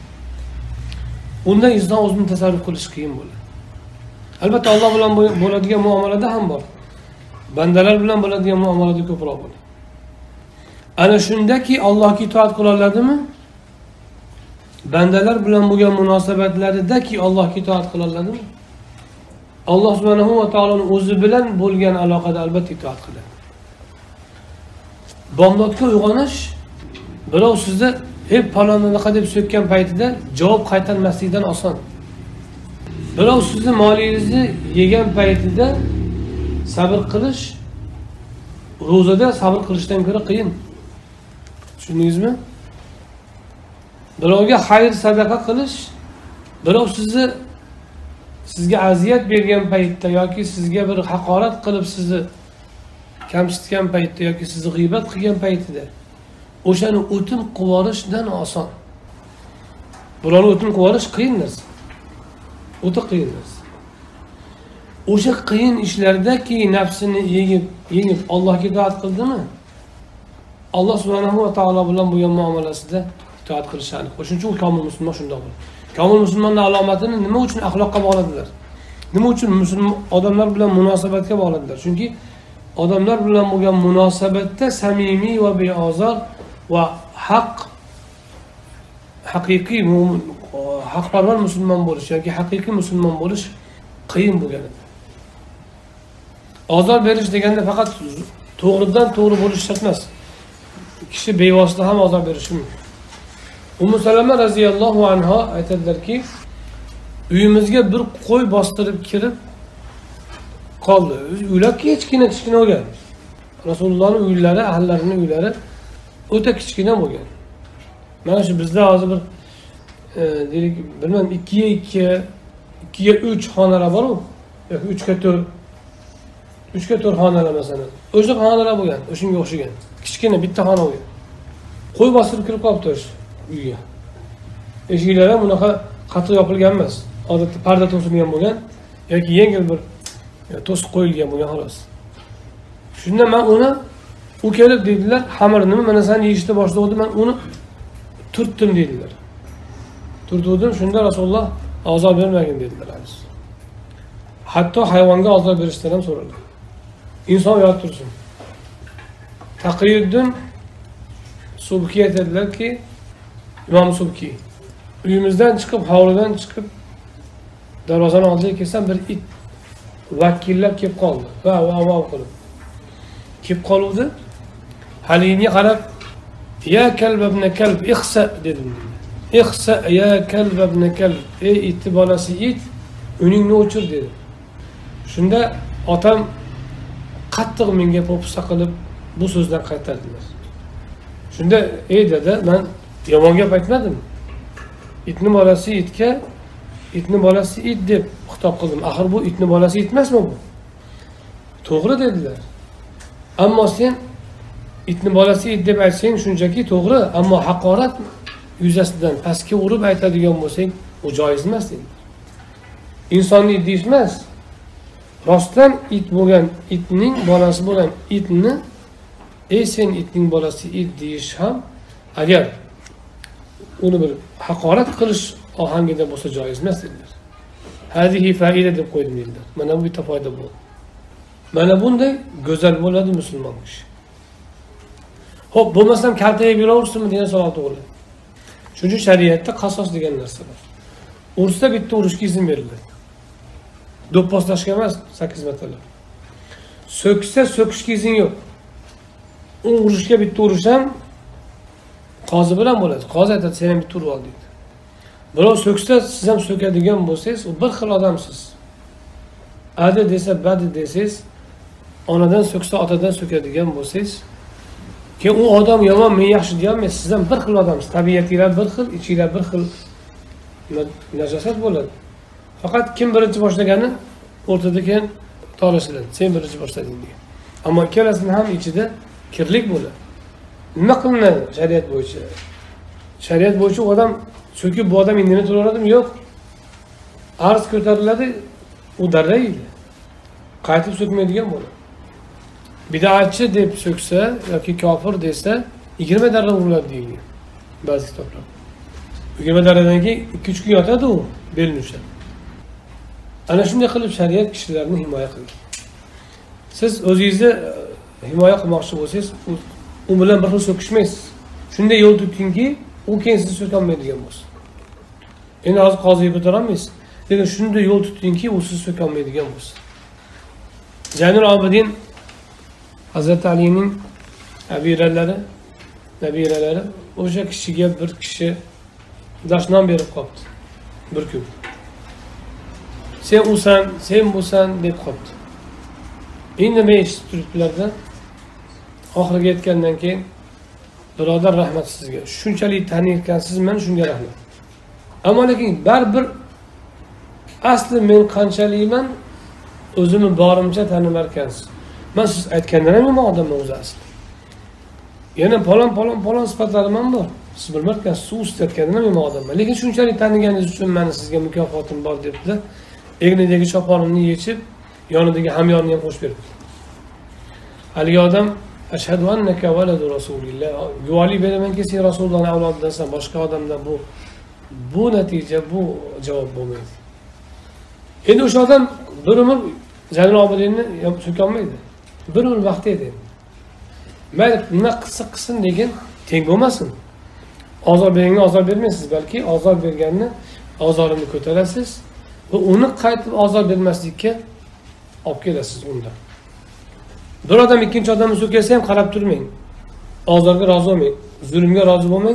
Unda inson o'zini tasarruf qilish qiyin bo'ladi. Albatta Alloh bilan bo'ladigan muomalada ham bor. Bandalar bilan bo'ladigan muomalada ko'proq bo'ladi. Ana shundaki Allohga itoat qila oladimi? Bandalar bilan bo'lgan munosabatlaridagi Allohga itoat qila oladimi? Alloh subhanahu va taoloning o'zi bilan bo'lgan aloqada albatta itoat qiladi. Bomdodga uyg'onish, birov sizni hep palonni naqa deb so'kkan paytida javob qaytarmaslikdan oson. Birov sizni molingizni yegan paytida sabr qilish, ro'zada sabr qilishdan ko'ra qiyin. Tushundingizmi? Birovga xayr sadaqa qilish, birov sizga aziyat bergan paytda yoki sizga bir haqorat qilib sizni kamsitgan paytda yoki sizni g'iybat qilgan paytida o'shani o'tin qivorishdan oson. Birovni o'tin qivorish qiyin narsa. O'ta qiyin narsa. O'sha qiyin ishlardaki nafsini yengib Allohga itoat qildimi? Alloh subhanahu va taolo bilan bo'lgan muomalasida itoat qilishadi. Shuning uchun komil musulmon shunday bo'ladi. Komil musulmonning alomatini nima uchun axloqqa bog'ladilar? Nima uchun musulmon odamlar bilan munosabatga bog'ladilar? Chunki odamlar bilan bo'lgan munosabatda samimiy va beozor va haqiqiy mo'min, haqparvar musulmon bo'lish yoki haqiqiy musulmon bo'lish qiyin bo'lgan edi. Ozor berish deganda faqat to'g'ridan to'g'ri bo'lish shart emas. Kishi bevosita ham ozor berishi mumkin. Ummu Salama raziyallohu anha aytadilarki, uyimizga bir qo'y bostirib kirib qoldi. Uylar kichkina bo'lgan. Rasulullohning uylari, ahllarining uylari o'ta kichkina bo'lgan. Mana shu bizda hozir bir deylik, bilmem 2 ga 3 xonalar bor-ku, yoki 3 ga 4 xonalar masalan. O'sha xonalar bo'lgan, o'shunga o'xshagan. Kichkina bitta xona bo'lgan. Qo'y bostirib kirib qolibdi uyga. Eshiklari ham bunaqa qattiq yopilgan emas. Odatda parda to'silgan bo'lgan yoki yengil bir to'siq qo'yilgan bo'lgan xolos. Shunda men u kelib dedilar, xamirni mana sen yeyishni boshladi, men uni turtdim dedilar. Turtdim, shunda Rasululloh ozor bermagin dedilar. Hatto hayvonga ozor berishdan ham so'radi. İnson yod tursin. Taqiyuddin Subki aytadilarki, Imom Subki, uyimizdan chiqib, hovlidan chiqib, darvozani oldiga kelsam bir it vakillab kelib qoldi. Va qilib. Kelib qoluvdi. Haligini qarab, "Ya kalb ibn kalb, ihsa" dedim. İhsa ya kelb ibn kelb. Ey itni bolasi it, uningni o'chir dedi. Shunda otam qattiq menga po'pisa qilib bu so'zdan qaytardilar. Shunda ey dada, men yomon gap aytmadim. Itni bolasi itga, itni bolasi it deb xitob qildim. Axir bu itni bolasi it emasmi bu? To'g'ri dedilar. Ammo sen itni bolasi it deb aytsang shunchaki to'g'ri, ammo haqorat yuzasidan pastga urib aytadigan bo'lsang, u joiz emas dedilar. Insonni it deyish emas. Rostdan it bo'lgan, itning bolasi bo'lgan itni ey sen itning bolasi it deyish ham agar uni bir haqorat qilish ohangida bo'lsa joiz emas dedilar. Hadihi faida deb qo'ydim dedilar. Mana bu bitta foyda bu. Mana bunday go'zal bo'ladi musulmon kishi. Xo'p, bo'lmasam kaltaga beraversinmi degan savol tug'iladi. Chunki shariatda qasos degan narsa bor. Ursa bitta urishga izn beriladi. Do'pposlashga emas 8 martalab. So'ksa so'kishga izn yo'q. U urishga bitta urish ham qozi bilan bo'ladi. Qozi aytadi, sen ham bitta urib ol deydi. Birov so'ksa, siz ham so'kadigan bo'lsangiz, u bir xil odamsiz. Adi desa, badi desangiz, onadan so'ksa, otadan so'kadigan bo'lsangiz, keyin u odam yomon, men yaxshi deyolmaysiz. Siz ham bir xil odamsiz. Tabiatinglar bir xil, ichinglar bir xil najosat bo'ladi. Faqat kim birinchi boshlagani o'rtada keyin torashiladi. Sen birinchi boshlading degan. Ammo ikkalasini ham ichida kirlik bo'ladi. Nima qilinadi shariat bo'yicha? Shariat bo'yicha odam so'kib bu odam indini to'laradimi? Yo'q. Arz ko'tariladi, u darraydi. Qaytib so'kmaydigan bo'ladi. Bid'atchi deb so'ksa yoki kofir desa 20 darra uriladi deyilgan ba'zi kitoblar. 20 darradan keyin 2-3 kun yotadi u, belni ushlab. Ana shunday qilib shariat kishilarni himoya qilgan. Siz o'zingizni himoya qilmoqchi bo'lsangiz, u bilan bir xil so'kishmaysiz. Shunday yo'l tutingki, u keyin sizni so'ka olmaydigan bo'lsin. Endi hozir qoziga ko'tara olmaysiz. Lekin shunday yo'l tutingki, u sizni so'ka olmaydigan bo'lsin. Zaynul Abidin Hazreti Ali'ning nabiralari o'sha kishiga bir kishi dashnom berib qoldi. Bir kun. Sen usan, sen busan deb qoldi. Endi men eshitib turibdilarda oxiriga yetgandan keyin birodar rahmat sizga. Shunchalik taniyotgansiz, men shunga rahmat. Ammo lekin baribir asli men qanchalikman o'zimni borimcha tanimar ekansiz. Men siz aytgandan ham yomon odamman o'zi asli. Yana palon sifatlarim ham bor. Siz bilmayotgansiz, siz ustayotgandan ham yomon odamman. Lekin shunchalik taniganingiz uchun meni sizga mukofotim bor debdi. Egnidagi choponimni yechib, yonidagi hamyonni ham qo'shib berdi. Haligi odam ashhadu annaka valadu rasulillah. Guvohlik beramanki, sen Rasulullohning avlodidansan, boshqa odamdan bu natija, bu javob bo'lmaydi. Endi o'sha odam bir umr Zaynul Abidinni so'ka olmaydi. Bir umr vaqt edi. Mayli nima qilsin degan teng bo'lmasin. Ozor berganga ozor bermaysiz, balki ozor berganni ozorini ko'tarasiz va uni qaytib ozor bermaslikka olib kelasiz undan. Bir odam ikkinchi odamni so'kasa ham qarab turmang. Ozorga rozi bo'lmang, zulmga rozi bo'lmang.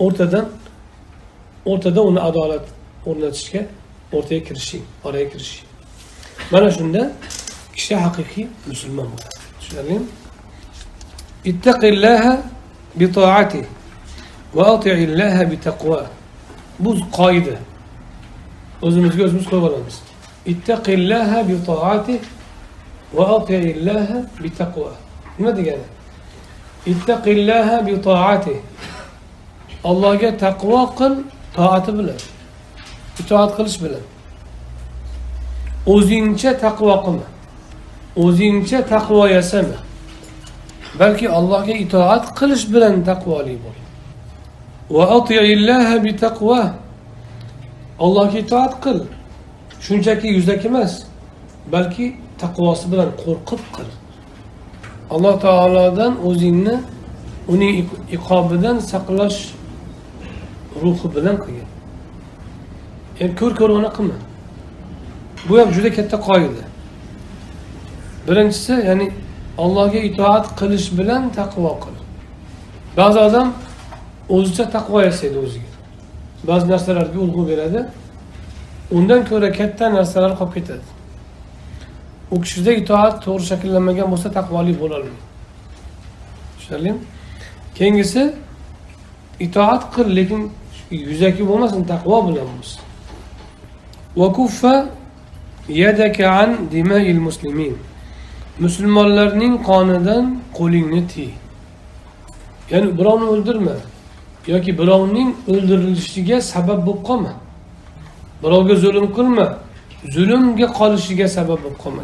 O'rtada uni adolat o'rnatishga o'rtaga kirishing, oraga kirishing. Mana shunda kishi haqiqiy musulmon bo'ladi. Tushunarlimi? Ittaqillaha bi ta'atihi va ati'illaha bi taqwa. Bu qoida. O'zimizga o'zimiz qo'yib olamiz. Ittaqillaha bi ta'atihi va ati'illaha bi taqwa. Nima degani? Ittaqillaha bi ta'atihi. Allohga taqvo qil, toati bilan. Itoat qilish bilan. O'zingcha taqvo qilma. O'zingcha taqvo yasama. Balki Allohga itoat qilish bilan taqvoli bo'l. Va ati'illaha bi taqwa. Allohga itoat qil. Shunchaki yuzaki emas, balki taqvosi bilan qo'rqib qil. Alloh taolodan o'zingni uning iqobidan saqlash ruhi bilan qilgan. Endi ko'rona qilma. Bu ham juda katta qoida. Birinchisi, ya'ni Allohga itoat qilish bilan taqvo qil. Ba'zi odam o'zicha taqvo yasaydi o'ziga. ba'zi narsalarga urg'u beradi. Undan ko'ra katta narsalar qolib ketadi. U kishida itoat to'g'ri shakllanmagan bo'lsa, taqvoli bo'la olmaydi. Tushundingmi? Keyingisi itoat qil, lekin yuzaki bo'lmasin, taqvo bilan bo'lsin. Va kuffa yadaka an dima'il muslimin. Musulmonlarning qonidan qo'lingni tiy. Ya'ni birovni o'ldirma yoki birovning o'ldirilishiga sabab bo'lib qolma. Birovga zulm qilma, zulmga qolishiga sabab bo'lib qolma.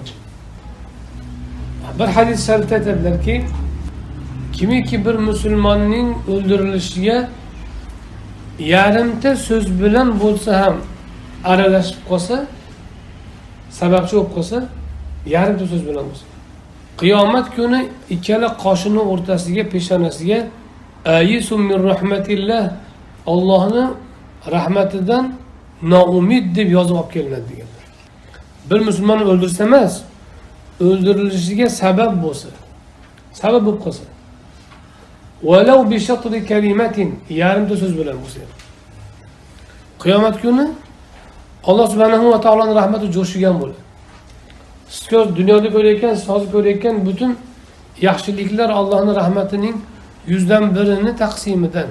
Bir hadis sharifda aytadilarki, kimiki bir musulmonning o'ldirilishiga yarimta so'z bilan bo'lsa ham aralashib qolsa, sababchi bo'lib qolsa, yarimta so'z bilan bo'lsa, qiyomat kuni ikkala qoshini o'rtasiga, peshonasiga ayisum min rahmatillah, Allohning rahmatidan noumid deb yozib olib kelinadi deganlar. Bir musulmonni o'ldirsa emas, o'ldirilishiga sabab bo'lsa, sabab bo'lib qolsa, walau bi shatri kalimatin, yarimta so'z bilan bo'lsa, qiyomat kuni Alloh subhanahu va taoloning rahmati jo'shigan bo'ladi. Siz dunyoda ko'rayotgan, siz hozir ko'rayotgan butun yaxshiliklar Allohning rahmatining 100dan birini taqsimidan.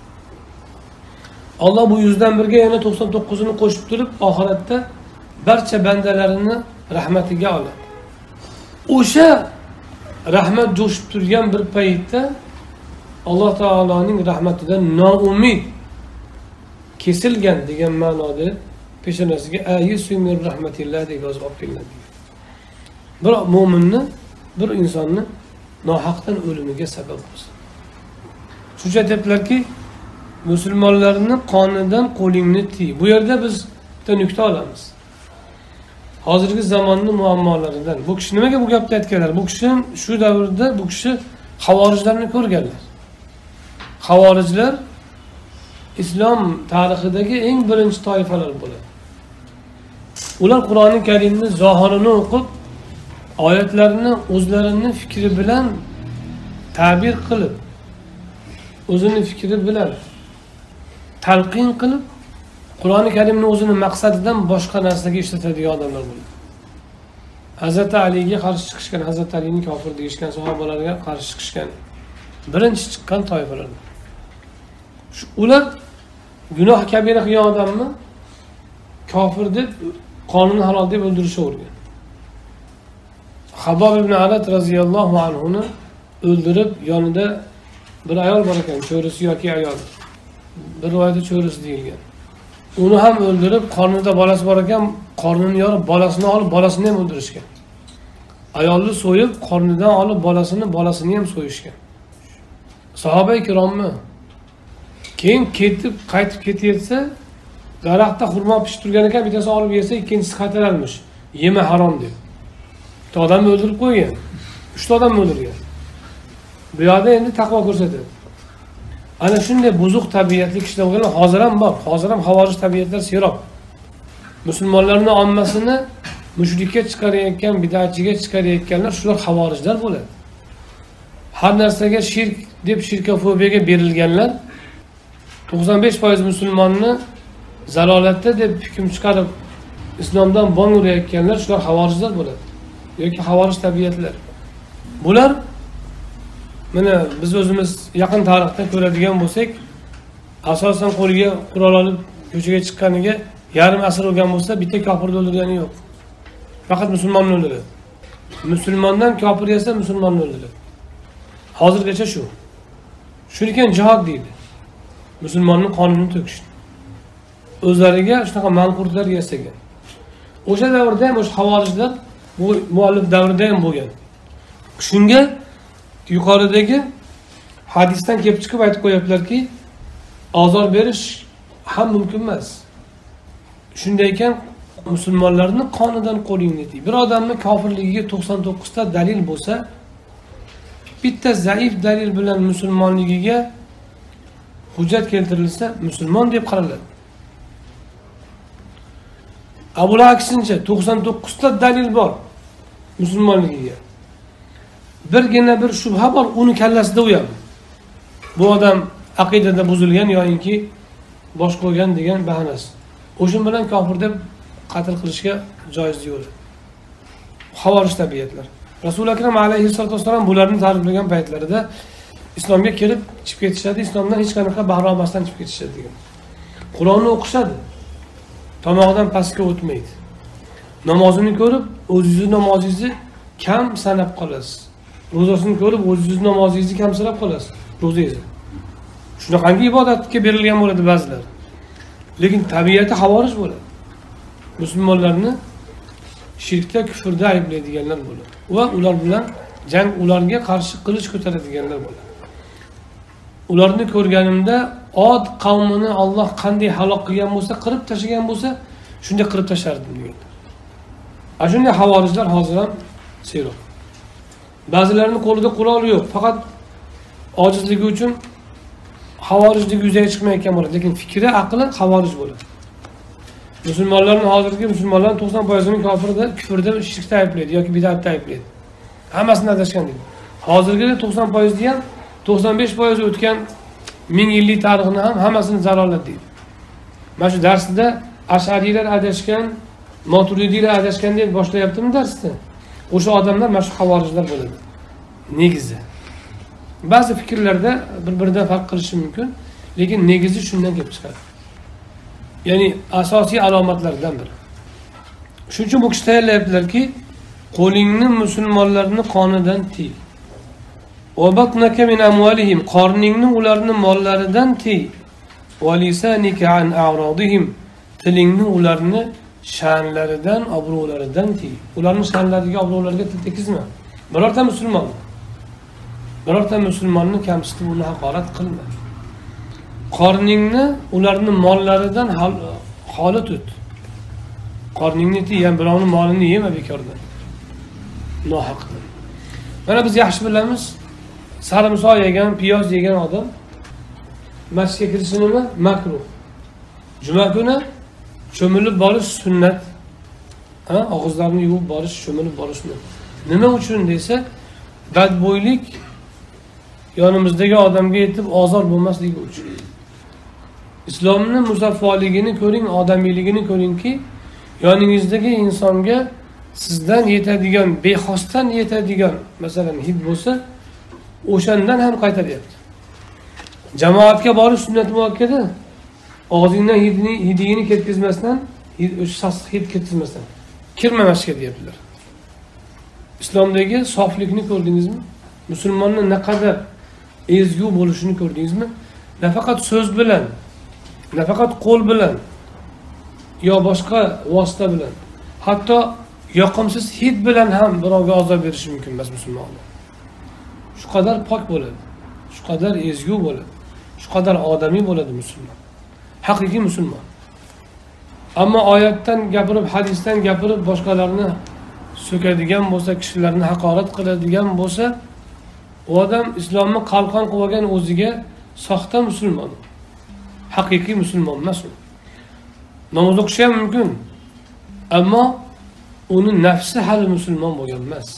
Alloh bu 100dan birga yana 99'ini qo'shib turib, oxiratda barcha bandalarini rahmatiga oladi. O'sha rahmat jo'shib turgan bir paytda Alloh taoloning rahmatidan noumid, kesilgan degan ma'noda peshonasiga ayisu min rahmatillah deb yozib olib kelinadi. Bir mo'minni, bir insonni nohaqdan o'limiga sabab bo'lsin. Shuncha aytibdilarki, musulmonlarning qonidan qo'lingni tiy. Bu yerda biz bitta nuqta olamiz. Hozirgi zamonning muammolaridan. Bu kishi nimaga bu gapni aytganlar? Bu kishi shu davrda bu kishi havorijlarni ko'rganlar. Havorijlar islom tarixidagi eng birinchi toifalar bo'ladi. Ular Qur'oni Karimni zohirini o'qib, oyatlarni o'zlarining fikri bilan ta'bir qilib, o'zining fikri bilan talqin qilib, Qur'oni Karimni o'zining maqsadidan boshqa narsaga ishlatadigan odamlar bo'ladi. Hazrat Aliga qarshi chiqishgan, Hazrat Alining kofir deyishgan sahobalarga qarshi chiqishgan birinchi chiqqan toifalar. Ular gunoh kabira qilgan odamni kofir deb, qonun halol deb o'ldirishavergan. Habob ibn Arat raziyallohu anhuni o'ldirib, yonida bir ayol bor ekan, cho'risi yoki ayol. Bir rivoyatda cho'risi deyilgan. Uni ham o'ldirib, qornida bolasi bor ekan, qornini yorib, bolasini olib, bolasini ham o'ldirishgan. Ayolni so'yib, qornidan olib, bolasini ham so'yishgan. Sahoba-i kirommi? Keyin qaytib ketsa, daraxtda xurmo pishib turgan ekan, bittasi olib yesa, ikkinchisi qaytaralmish. Yema harom deb. Bitta odamni o'ldirib qo'ygan. 3 ta odamni o'ldirgan. Bu yerda endi taqvo ko'rsatadi. Ana shunday buzuq tabiatli kishilar bo'lgan, hozir ham bor. Hozir ham havorij tabiatlar serob. Musulmonlarning ommasini mushrikka chiqarayotgan, bid'atchiga chiqarayotganlar shular havorijlar bo'ladi. Har narsaga shirk deb shirkofobiyaga berilganlar 95% musulmonni zalolatda deb hukm chiqarib islomdan bong urayotganlar shular havorijlar bo'ladi. Yoki havorij tabiatlar. Bular mana biz o'zimiz yaqin tarixda ko'radigan bo'lsak, asosan qo'liga qurol olib ko'chaga chiqqaniga yarim asr o'lgan bo'lsa, bitta kofirni o'ldirgani yo'q. Faqat musulmonni o'ldiradi. Musulmondan kofir esa musulmonni o'ldiradi. Hozirgacha shu. Shuning uchun jihad deydi. Musulmonning qonini to'kish. O'zlariga shunaqa manqurtlar yasagan. O'sha davrda ham o'sha havorijlar bu muallif davrida ham bo'lgan. Shunga yuqoridagi hadisdan kelib chiqib aytib qo'yaptilarki, azor berish ham mumkin emas. Shunday ekan, musulmonlarning qonidan qo'lingni tiy. Bir odamning kofirligiga 99 ta dalil bo'lsa, bitta zaif dalil bilan musulmonligiga hujjat keltirilsa, musulmon deb qaraladi. Bular aksincha 99 ta dalil bor musulmonligiga. Birgina bir shubha bor, uni kallasida u ham. Bu odam aqidada buzilgan yoki bosh qo'ygan degan bahanasi. O'shin bilan kofir deb qatl qilishga joiz yo'q. Xavorij tabiatlar. Rasul akram alayhissalatu vassalam bularni ta'riflagan paytlarida islomga kirib chiqib ketishadi, islomdan hech qanaqa bahra olmasdan chiqib ketishadi degan. Qur'onni o'qishadi. Tomog'idan pastga o'tmaydi. Namozini ko'rib, o'zingizni namozingizni kam sanab qolasiz. Ro'zasini ko'rib, o'zingizni namozingizni kam sanab qolasiz. Ro'zangizni. Shunaqangi ibodatga berilgan bo'ladi ba'zilar. Lekin tabiati xavorij bo'ladi. Musulmonlarni shirkda, kufrda ayblaydiganlar bo'ladi. Va ular bilan jang, ularga qarshi qilich ko'taradiganlar bo'ladi. Ularni ko'rganimda Od qavmini Alloh qanday halok qilgan bo'lsa, qirib tashlagan bo'lsa, shunday qirib tashardim deganlar. Shunday xavorijlar hozir ham seroq. Ba'zilarining qo'lida quroli yo'q, faqat ojizligi uchun xavorijlik yuzaga chiqmayotgan bo'ladi, lekin fikri, aqli xavorij bo'ladi. Musulmonlarning hozirgi musulmonlarning 90%ning kofirda, kufrda, shirkda ayblaydi yoki bid'atda ayblaydi. Hammasini adashgan deydi. Hozirgi 90%ni ham 95% o'tgan 1000 yillik tarixni ham hammasini zalolat deydi. Mana shu darsda Ash'ariylar adashgan, Maturidiylar adashgan deb boshlayaptimi darsda? O'sha odamlar mana shu xavorijlar bo'ladi. Negizi. Ba'zi fikrlarda bir-biridan farq qilishi mumkin, lekin negizi shundan kelib chiqadi. Ya'ni asosiy alomatlardan biri. Shuning uchun bu kishi tayyorlayaptilarki, qo'lingni musulmonlarning qonidan tiy. Va batnaka min amwalihim, qorningni ularning mollaridan tiy. Va lisanika an a'radihim, tilingni ularni sha'nlaridan, obro'laridan tiy. Ularning sha'nlariga, obro'lariga til tekizma. Birorta musulmonni kamsitib uni haqorat qilma. Qorningni ularning mollaridan xoli tut. Qorningni tiy, ham birovning molini yema bekordan. Nohaqdan. Mana biz yaxshi bilamiz, sarimsoq yegan, piyoz yegan odam masjidga kirishi nima? Makruh. Juma kuni cho'milib borish sunnat. Og'izlarni yuvib borish, cho'milib borish sunnat. Nima uchun desa, badbo'ylik yonimizdagi odamga yetib ozor bo'lmasligi uchun. Islomning musaffoligini ko'ring, odamiyligini ko'ringki, yoningizdagi insonga sizdan yetadigan, bexosdan yetadigan, masalan, hid bo'lsa, o'shandan ham qaytaryapti. Jamoatga borish sunnat muakkada. Og'zingdan hidini ketkizmasdan, o'sha sassiq hid ketkizmasdan kirma masjidga deyaptilar. Islomdagi soflikni ko'rdingizmi? Musulmonning naqadar ezgu bo'lishini ko'rdingizmi? Nafaqat so'z bilan, nafaqat qo'l bilan yo boshqa vosita bilan, hatto yoqimsiz hid bilan ham birovga azob berishi mumkin emas musulmonlar. Shu qadar pok bo'ladi, shu qadar ezgu bo'ladi, shu qadar odamiy bo'ladi musulmon. Haqiqiy musulmon. Ammo oyatdan gapirib, hadisdan gapirib boshqalarni so'kadigan bo'lsa, kishilarni haqorat qiladigan bo'lsa, u odam islomni qalqon qilib olgan o'ziga soxta musulmon. Haqiqiy musulmon emas u. Namoz o'qishi ham mumkin. Ammo uni nafsi hali musulmon bo'lgan emas.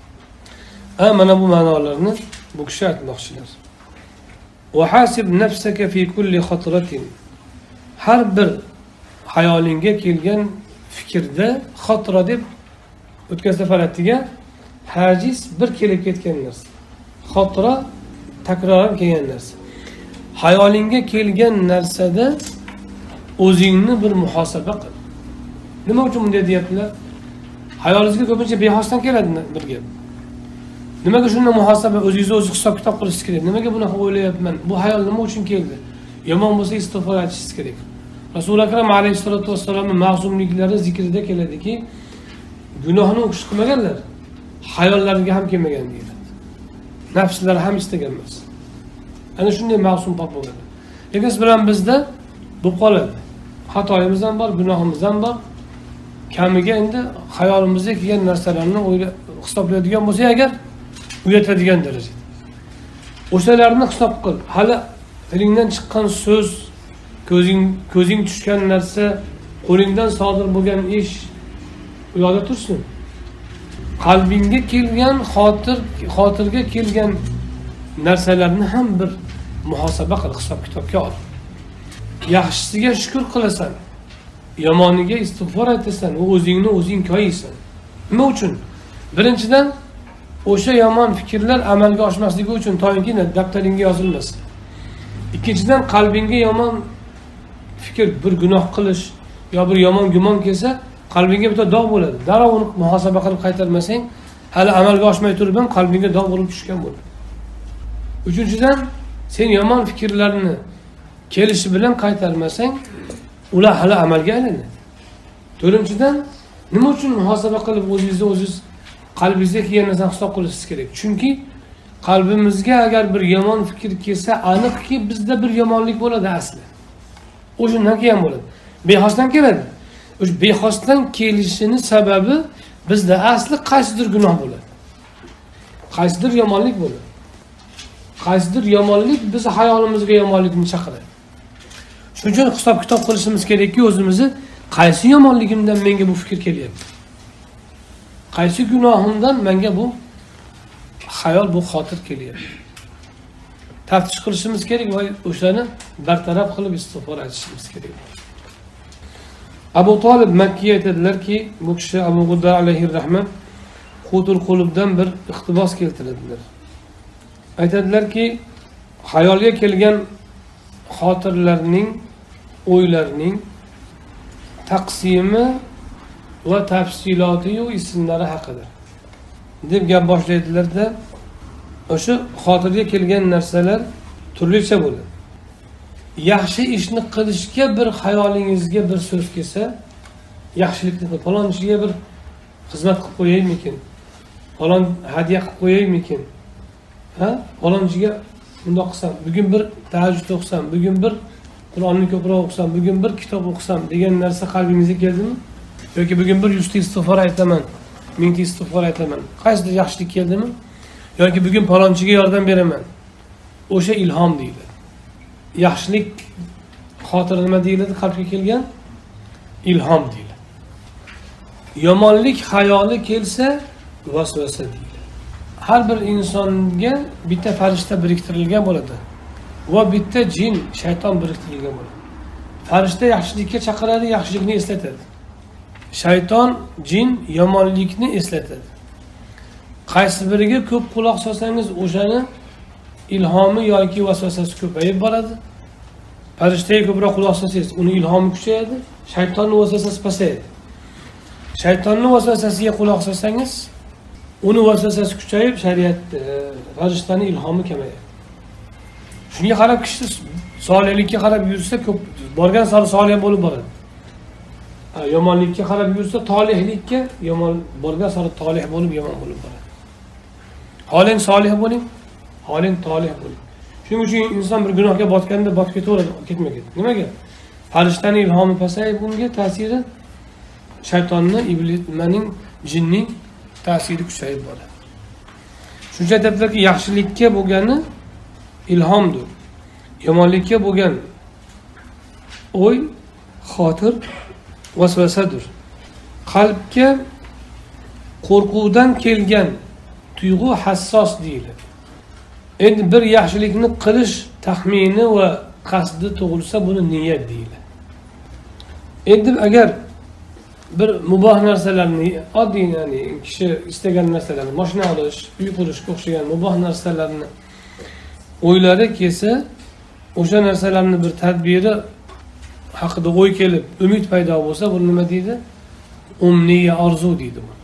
Mana bu ma'nolarni bu kishi aytmoqchilar. Wa hasib nafsaka fi kulli khatratin. Har bir hayolingga kelgan fikrda xotira deb o'tgan safar aytgan, hajiz bir kelib ketgan narsa. Xotira takroran kelgan narsa. Hayolingga kelgan narsada o'zingni bir muhosaba qil. Nima uchun bunday deyaptilar? Hayolingizga ko'pincha bexosdan keladi bir gap. Nimaga shunday muhosaba, o'zingizni o'zi hisob kitob qilishingiz kerak? Nimaga bunaqa o'ylayapman? Bu hayol nima uchun keldi? Yomon bo'lsa istig'for aytishingiz kerak. Rasul akram alayhissalatu vassalamning ma'zumliklari zikrida keladiki, gunohni o'qish qilmaganlar, hayollariga ham kelmagan deyiladi. Nafslari ham istagan emas. Ana shunday ma'sum pok bo'ladi. Lekin siz bilan bizda bu qoladi. Xatoyimiz ham bor, gunohimiz ham bor. Kamiga endi hayolimizga kelgan narsalarni hisoblaydigan bo'lsa agar, u yetadigan darajada. O'shalarni hisob qil. Hali tilingdan chiqqan so'z, ko'zing tushgan narsa, qo'lingdan sodir bo'lgan ish u yoqda tursin. Qalbingga kelgan, xotirga kelgan narsalarni ham bir muhosaba qil, hisob kitobga ol. yaxshisiga shukr qilasan, yomoniga istig'for aytasan, o'zingni o'zing koyiysan. Nima uchun? Birinchidan, o'sha yomon fikrlar amalga oshmasligi uchun to'yinki daftaringga yozilmasin. Ikkinchidan, qalbingga yomon fikr, bir gunoh qilish yo bir yomon gumon kelsa, qalbingga bitta dog' bo'ladi. Darrov uni muhosaba qilib qaytarmasang, hali amalga oshmay turib ham qalbingga dog' bo'lib tushgan bo'ladi. Uchinchidan, sen yomon fikrlarni kelishi bilan qaytarmasang, ular hali amalga aylanadi. To'rtinchidan, nima uchun muhosaba qilib o'zingiz qalbingizga kelgan narsani hisob qilishingiz kerak? Chunki qalbimizga agar bir yomon fikr kelsa, aniqki bizda bir yomonlik bo'ladi asli. O'shundan kelgan bo'ladi. Bexosdan keladi. O'sha bexosdan kelishini sababi bizda asli qaysidir gunoh bo'ladi. Qaysidir yomonlik bo'ladi. Qaysidir yomonlik biz hayolimizga yomonlikni chaqiradi. Shuning uchun hisob-kitob qilishimiz kerakki, o'zimizni qaysi yomonligimdan menga bu fikr kelyapti? Qaysi gunohimdan menga bu xayol, bu xotir kelyapti? Taftish qilishimiz kerak va o'shani bartaraf qilib istig'for aytishimiz kerak. Abu Talib Makkiy aytadilarki, bu kishi Abu G'udda alayhi rahmat Qutul Qulubdan bir iqtibos keltiradilar. Aytadilarki, xayolga kelgan xotirlarning, o'ylarning taqsimi va tafsiloti yu ismlari haqida deb gap boshlaydilar-da, o'sha xotirga kelgan narsalar turlicha bo'ladi. Yaxshi ishni qilishga bir xayolingizga bir so'z kelsa, yaxshilikni qil, falon ishiga bir xizmat qilib qo'yaymikin, falon hadya qilib qo'yaymikin, falon ishiga bundoq qilsam, bugun bir tahajjud o'qisam, bugun bir Qur'onni ko'proq o'qisam, bugun bir kitob o'qisam degan narsa qalbingizga keldimi? Yoki bugun bir 100 ta istig'for aytaman, 1000 ta istig'for aytaman. Qaysidir yaxshilik keldimi? Yoki bugun falonchiga yordam beraman. O'sha ilhom deyiladi. Yaxshilik xotira nima deyiladi? Qalbga kelgan ilhom deyiladi. Yomonlik xayoli kelsa vasvasa deyiladi. Har bir insonga bitta farishta biriktirilgan bo'ladi va bitta jin, shayton biriktirilgan bo'ladi. Farishta yaxshilikka chaqiradi, yaxshilikni eslatadi. Shayton, jin yomonlikni eslatadi. Qaysi biriga ko'p quloq solsangiz, o'shani ilhomi yoki vasvasasi ko'payib boradi. Farishtaga ko'proq quloq solsangiz, uni ilhomi kuchayadi, shaytonning vasvasasi pasayadi. Shaytonning vasvasasiga quloq solsangiz, uni vasvasasi kuchayib, shariat, farishtaning ilhomi kamayadi. Shunga qarab kishi solihlikka qarab yursa, ko'p borgan sari solih bo'lib boradi. Yomonlikka qarab yursa, tolihlikka yomon borgan sari tolih bo'lib, yomon bo'lib boradi. Holing solih bo'ling, holing tolih bo'ling. Shuning uchun inson bir gunohga botganda botib ketaveradi, ketma-ket. Nimaga? Farishtaning ilhomi pasayib, bunga ta'siri shaytonning, iblisning, jinning ta'siri kuchayib boradi. Shuncha aytadilarki, yaxshilikka bo'lgani ilhomdir. Yomonlikka bo'lgan o'y, xotir, vasvasadir. Qalbga qo'rquvdan kelgan tuyg'u hassos deyiladi. Endi bir yaxshilikni qilish taxmini va qasdi tug'ilsa, buni niyat deyiladi. Endi agar bir muboh narsalarni, oddiy, ya'ni kishi istagan narsalarni, mashina olish, uy qurishga o'xshagan muboh narsalarni o'ylari kelsa, o'sha narsalarni bir tadbiri haqida o'y kelib, umid paydo bo'lsa, bu nima deydi? Umniya, orzu deydi bu.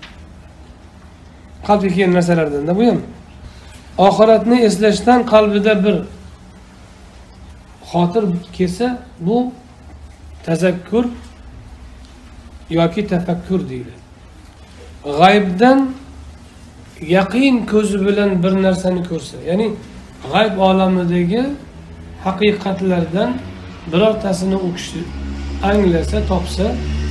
Qalbga kelgan narsalardan bu ham. Oxiratni eslashdan qalbida bir xotir kelsa, bu tazakkur yoki tafakkur deydi. G'aybdan yaqin ko'zi bilan bir narsani ko'rsa, ya'ni g'ayb olamidagi haqiqatlardan birortasini u kishi anglasa, topsa,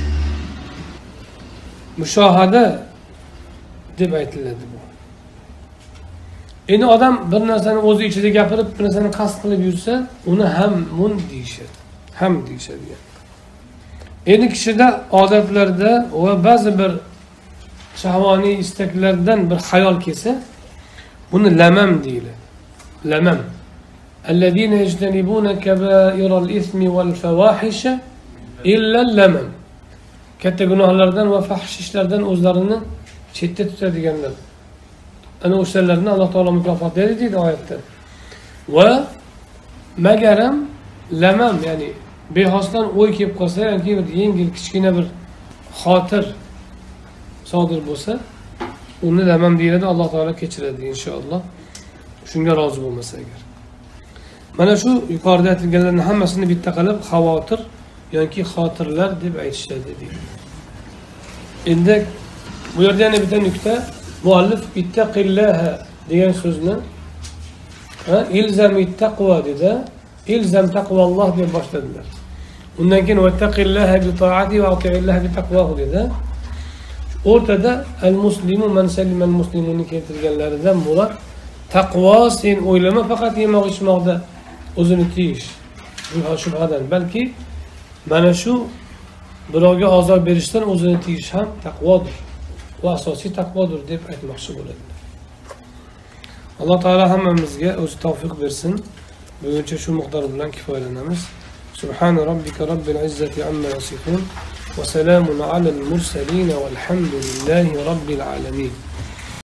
mushohada deb aytiladi bu. Endi odam bir narsani o'zi ichida gapirib, bir narsani qasd qilib yursa, uni ham mun deyishadi. Ham deyishadi. Endi kishida odatlarda va ba'zi bir shahvoniy istaklardan bir xayol kelsa, buni lamam deyiladi. Lamam. الذين يجتنبون كبائر الإثم والفواحش إلا اللمم. Katta gunohlardan va fahsh ishlardan o'zlarini chetda tutadiganlar. Ana o'shalarni Alloh taolo mukofotlaydi deydi oyatda. Va magaram lamam, ya'ni bexosdan o'y kelib qolsa yoki bir yengil kichkina bir xotir sodir bo'lsa, uni lamam deyiladi, Alloh taolo kechiradi inshaalloh. Shunga rozi bo'lmasa agar. Mana shu yuqorida aytilganlarning hammasini bitta qilib xavotir yoki xotirlar deb aytishadi deydi. Endi bu yerda yana bitta nukta, muallif ittaqillaha degan so'zni ilzamit taqvo dedi. İlzam taqvalloh deb boshladilar. Undan keyin vattaqillaha bi ta'ati va ati'illaha bi taqvohu dedi. O'rtada al-muslimu man salima al-muslimuni keltirganlaridan murod taqvo sen o'ylama faqat yemoq ichmoqda o'zini tiyish. Bu shubhadan, balki mana shu birovga ozor berishdan o'zini tiyish ham taqvodir. Bu asosiy taqvodir deb aytmoqchi bo'ladi. Alloh taolo hammamizga o'zi tavfiq bersin. Buguncha shu miqdor bilan kifoyalanamiz. Subhana robbika robbil izzati amma yasifun va salamun alal mursalin valhamdulillahi robbil alamin.